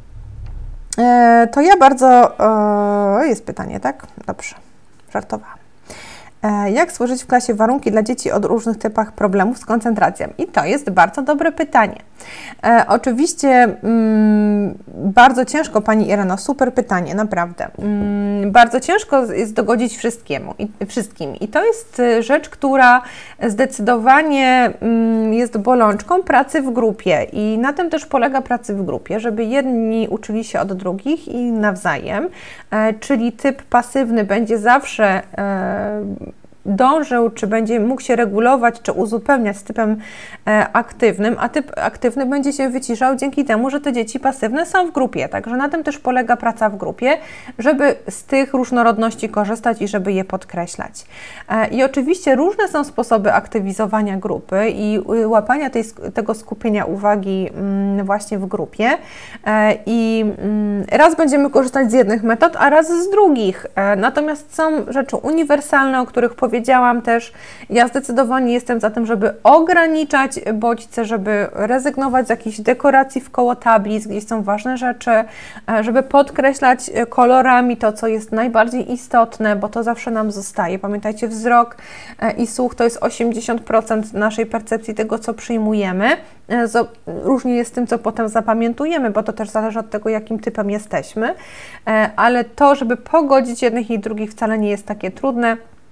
to ja bardzo... Jest pytanie, tak? Dobrze, żartowałam. Jak stworzyć w klasie warunki dla dzieci o różnych typach problemów z koncentracją? I to jest bardzo dobre pytanie. E, oczywiście mm, bardzo ciężko, Pani Ireno, super pytanie, naprawdę. Mm, bardzo ciężko jest dogodzić wszystkiemu, i, wszystkim. I to jest rzecz, która zdecydowanie mm, jest bolączką pracy w grupie. I na tym też polega pracy w grupie, żeby jedni uczyli się od drugich i nawzajem. E, czyli typ pasywny będzie zawsze e, dążył, czy będzie mógł się regulować, czy uzupełniać z typem e, aktywnym, a typ aktywny będzie się wyciszał dzięki temu, że te dzieci pasywne są w grupie. Także na tym też polega praca w grupie, żeby z tych różnorodności korzystać i żeby je podkreślać. E, I oczywiście różne są sposoby aktywizowania grupy i łapania tej, tego skupienia uwagi mm, właśnie w grupie. E, I mm, raz będziemy korzystać z jednych metod, a raz z drugich. E, natomiast są rzeczy uniwersalne, o których powiedziałam, Powiedziałam też, ja zdecydowanie jestem za tym, żeby ograniczać bodźce, żeby rezygnować z jakichś dekoracji wkoło tablic, gdzie są ważne rzeczy, żeby podkreślać kolorami to, co jest najbardziej istotne, bo to zawsze nam zostaje. Pamiętajcie, wzrok i słuch to jest osiemdziesiąt procent naszej percepcji tego, co przyjmujemy. Różnie jest z tym, co potem zapamiętujemy, bo to też zależy od tego, jakim typem jesteśmy, ale to, żeby pogodzić jednych i drugich, wcale nie jest takie trudne.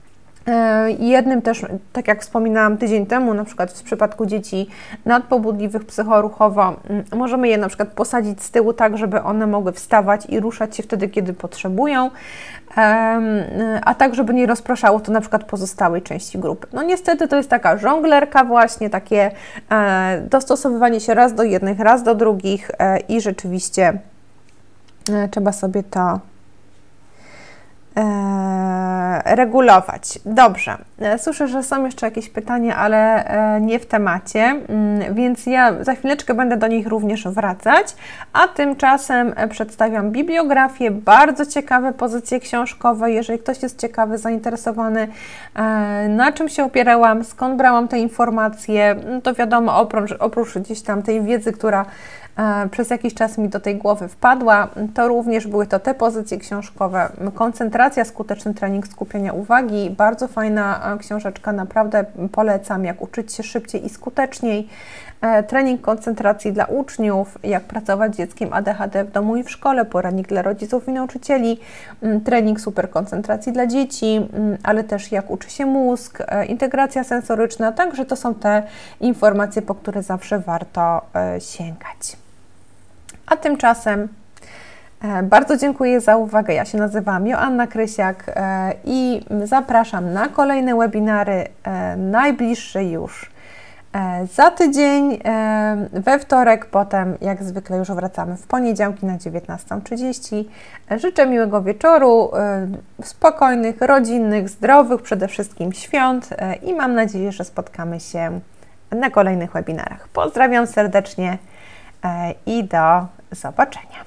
Jednym też, tak jak wspominałam tydzień temu, na przykład w przypadku dzieci nadpobudliwych psychoruchowo, możemy je na przykład posadzić z tyłu tak, żeby one mogły wstawać i ruszać się wtedy, kiedy potrzebują, a tak, żeby nie rozpraszało to na przykład pozostałej części grupy. No niestety to jest taka żonglerka właśnie, takie dostosowywanie się raz do jednych, raz do drugich i rzeczywiście trzeba sobie to regulować. Dobrze, słyszę, że są jeszcze jakieś pytania, ale nie w temacie, więc ja za chwileczkę będę do nich również wracać, a tymczasem przedstawiam bibliografię, bardzo ciekawe pozycje książkowe. Jeżeli ktoś jest ciekawy, zainteresowany, na czym się opierałam, skąd brałam te informacje, to wiadomo, oprócz, oprócz gdzieś tam tej wiedzy, która przez jakiś czas mi do tej głowy wpadła, to również były to te pozycje książkowe. Koncentracja, skuteczny trening skupienia uwagi. Bardzo fajna książeczka, naprawdę polecam, jak uczyć się szybciej i skuteczniej. Trening koncentracji dla uczniów, jak pracować z dzieckiem A D H D w domu i w szkole, poradnik dla rodziców i nauczycieli, trening superkoncentracji dla dzieci, ale też jak uczy się mózg, integracja sensoryczna, także to są te informacje, po które zawsze warto sięgać. A tymczasem bardzo dziękuję za uwagę. Ja się nazywam Joanna Krysiak i zapraszam na kolejne webinary, najbliższe już za tydzień, we wtorek, potem jak zwykle już wracamy w poniedziałki na dziewiętnastą trzydzieści. Życzę miłego wieczoru, spokojnych, rodzinnych, zdrowych przede wszystkim świąt i mam nadzieję, że spotkamy się na kolejnych webinarach. Pozdrawiam serdecznie i do zobaczenia.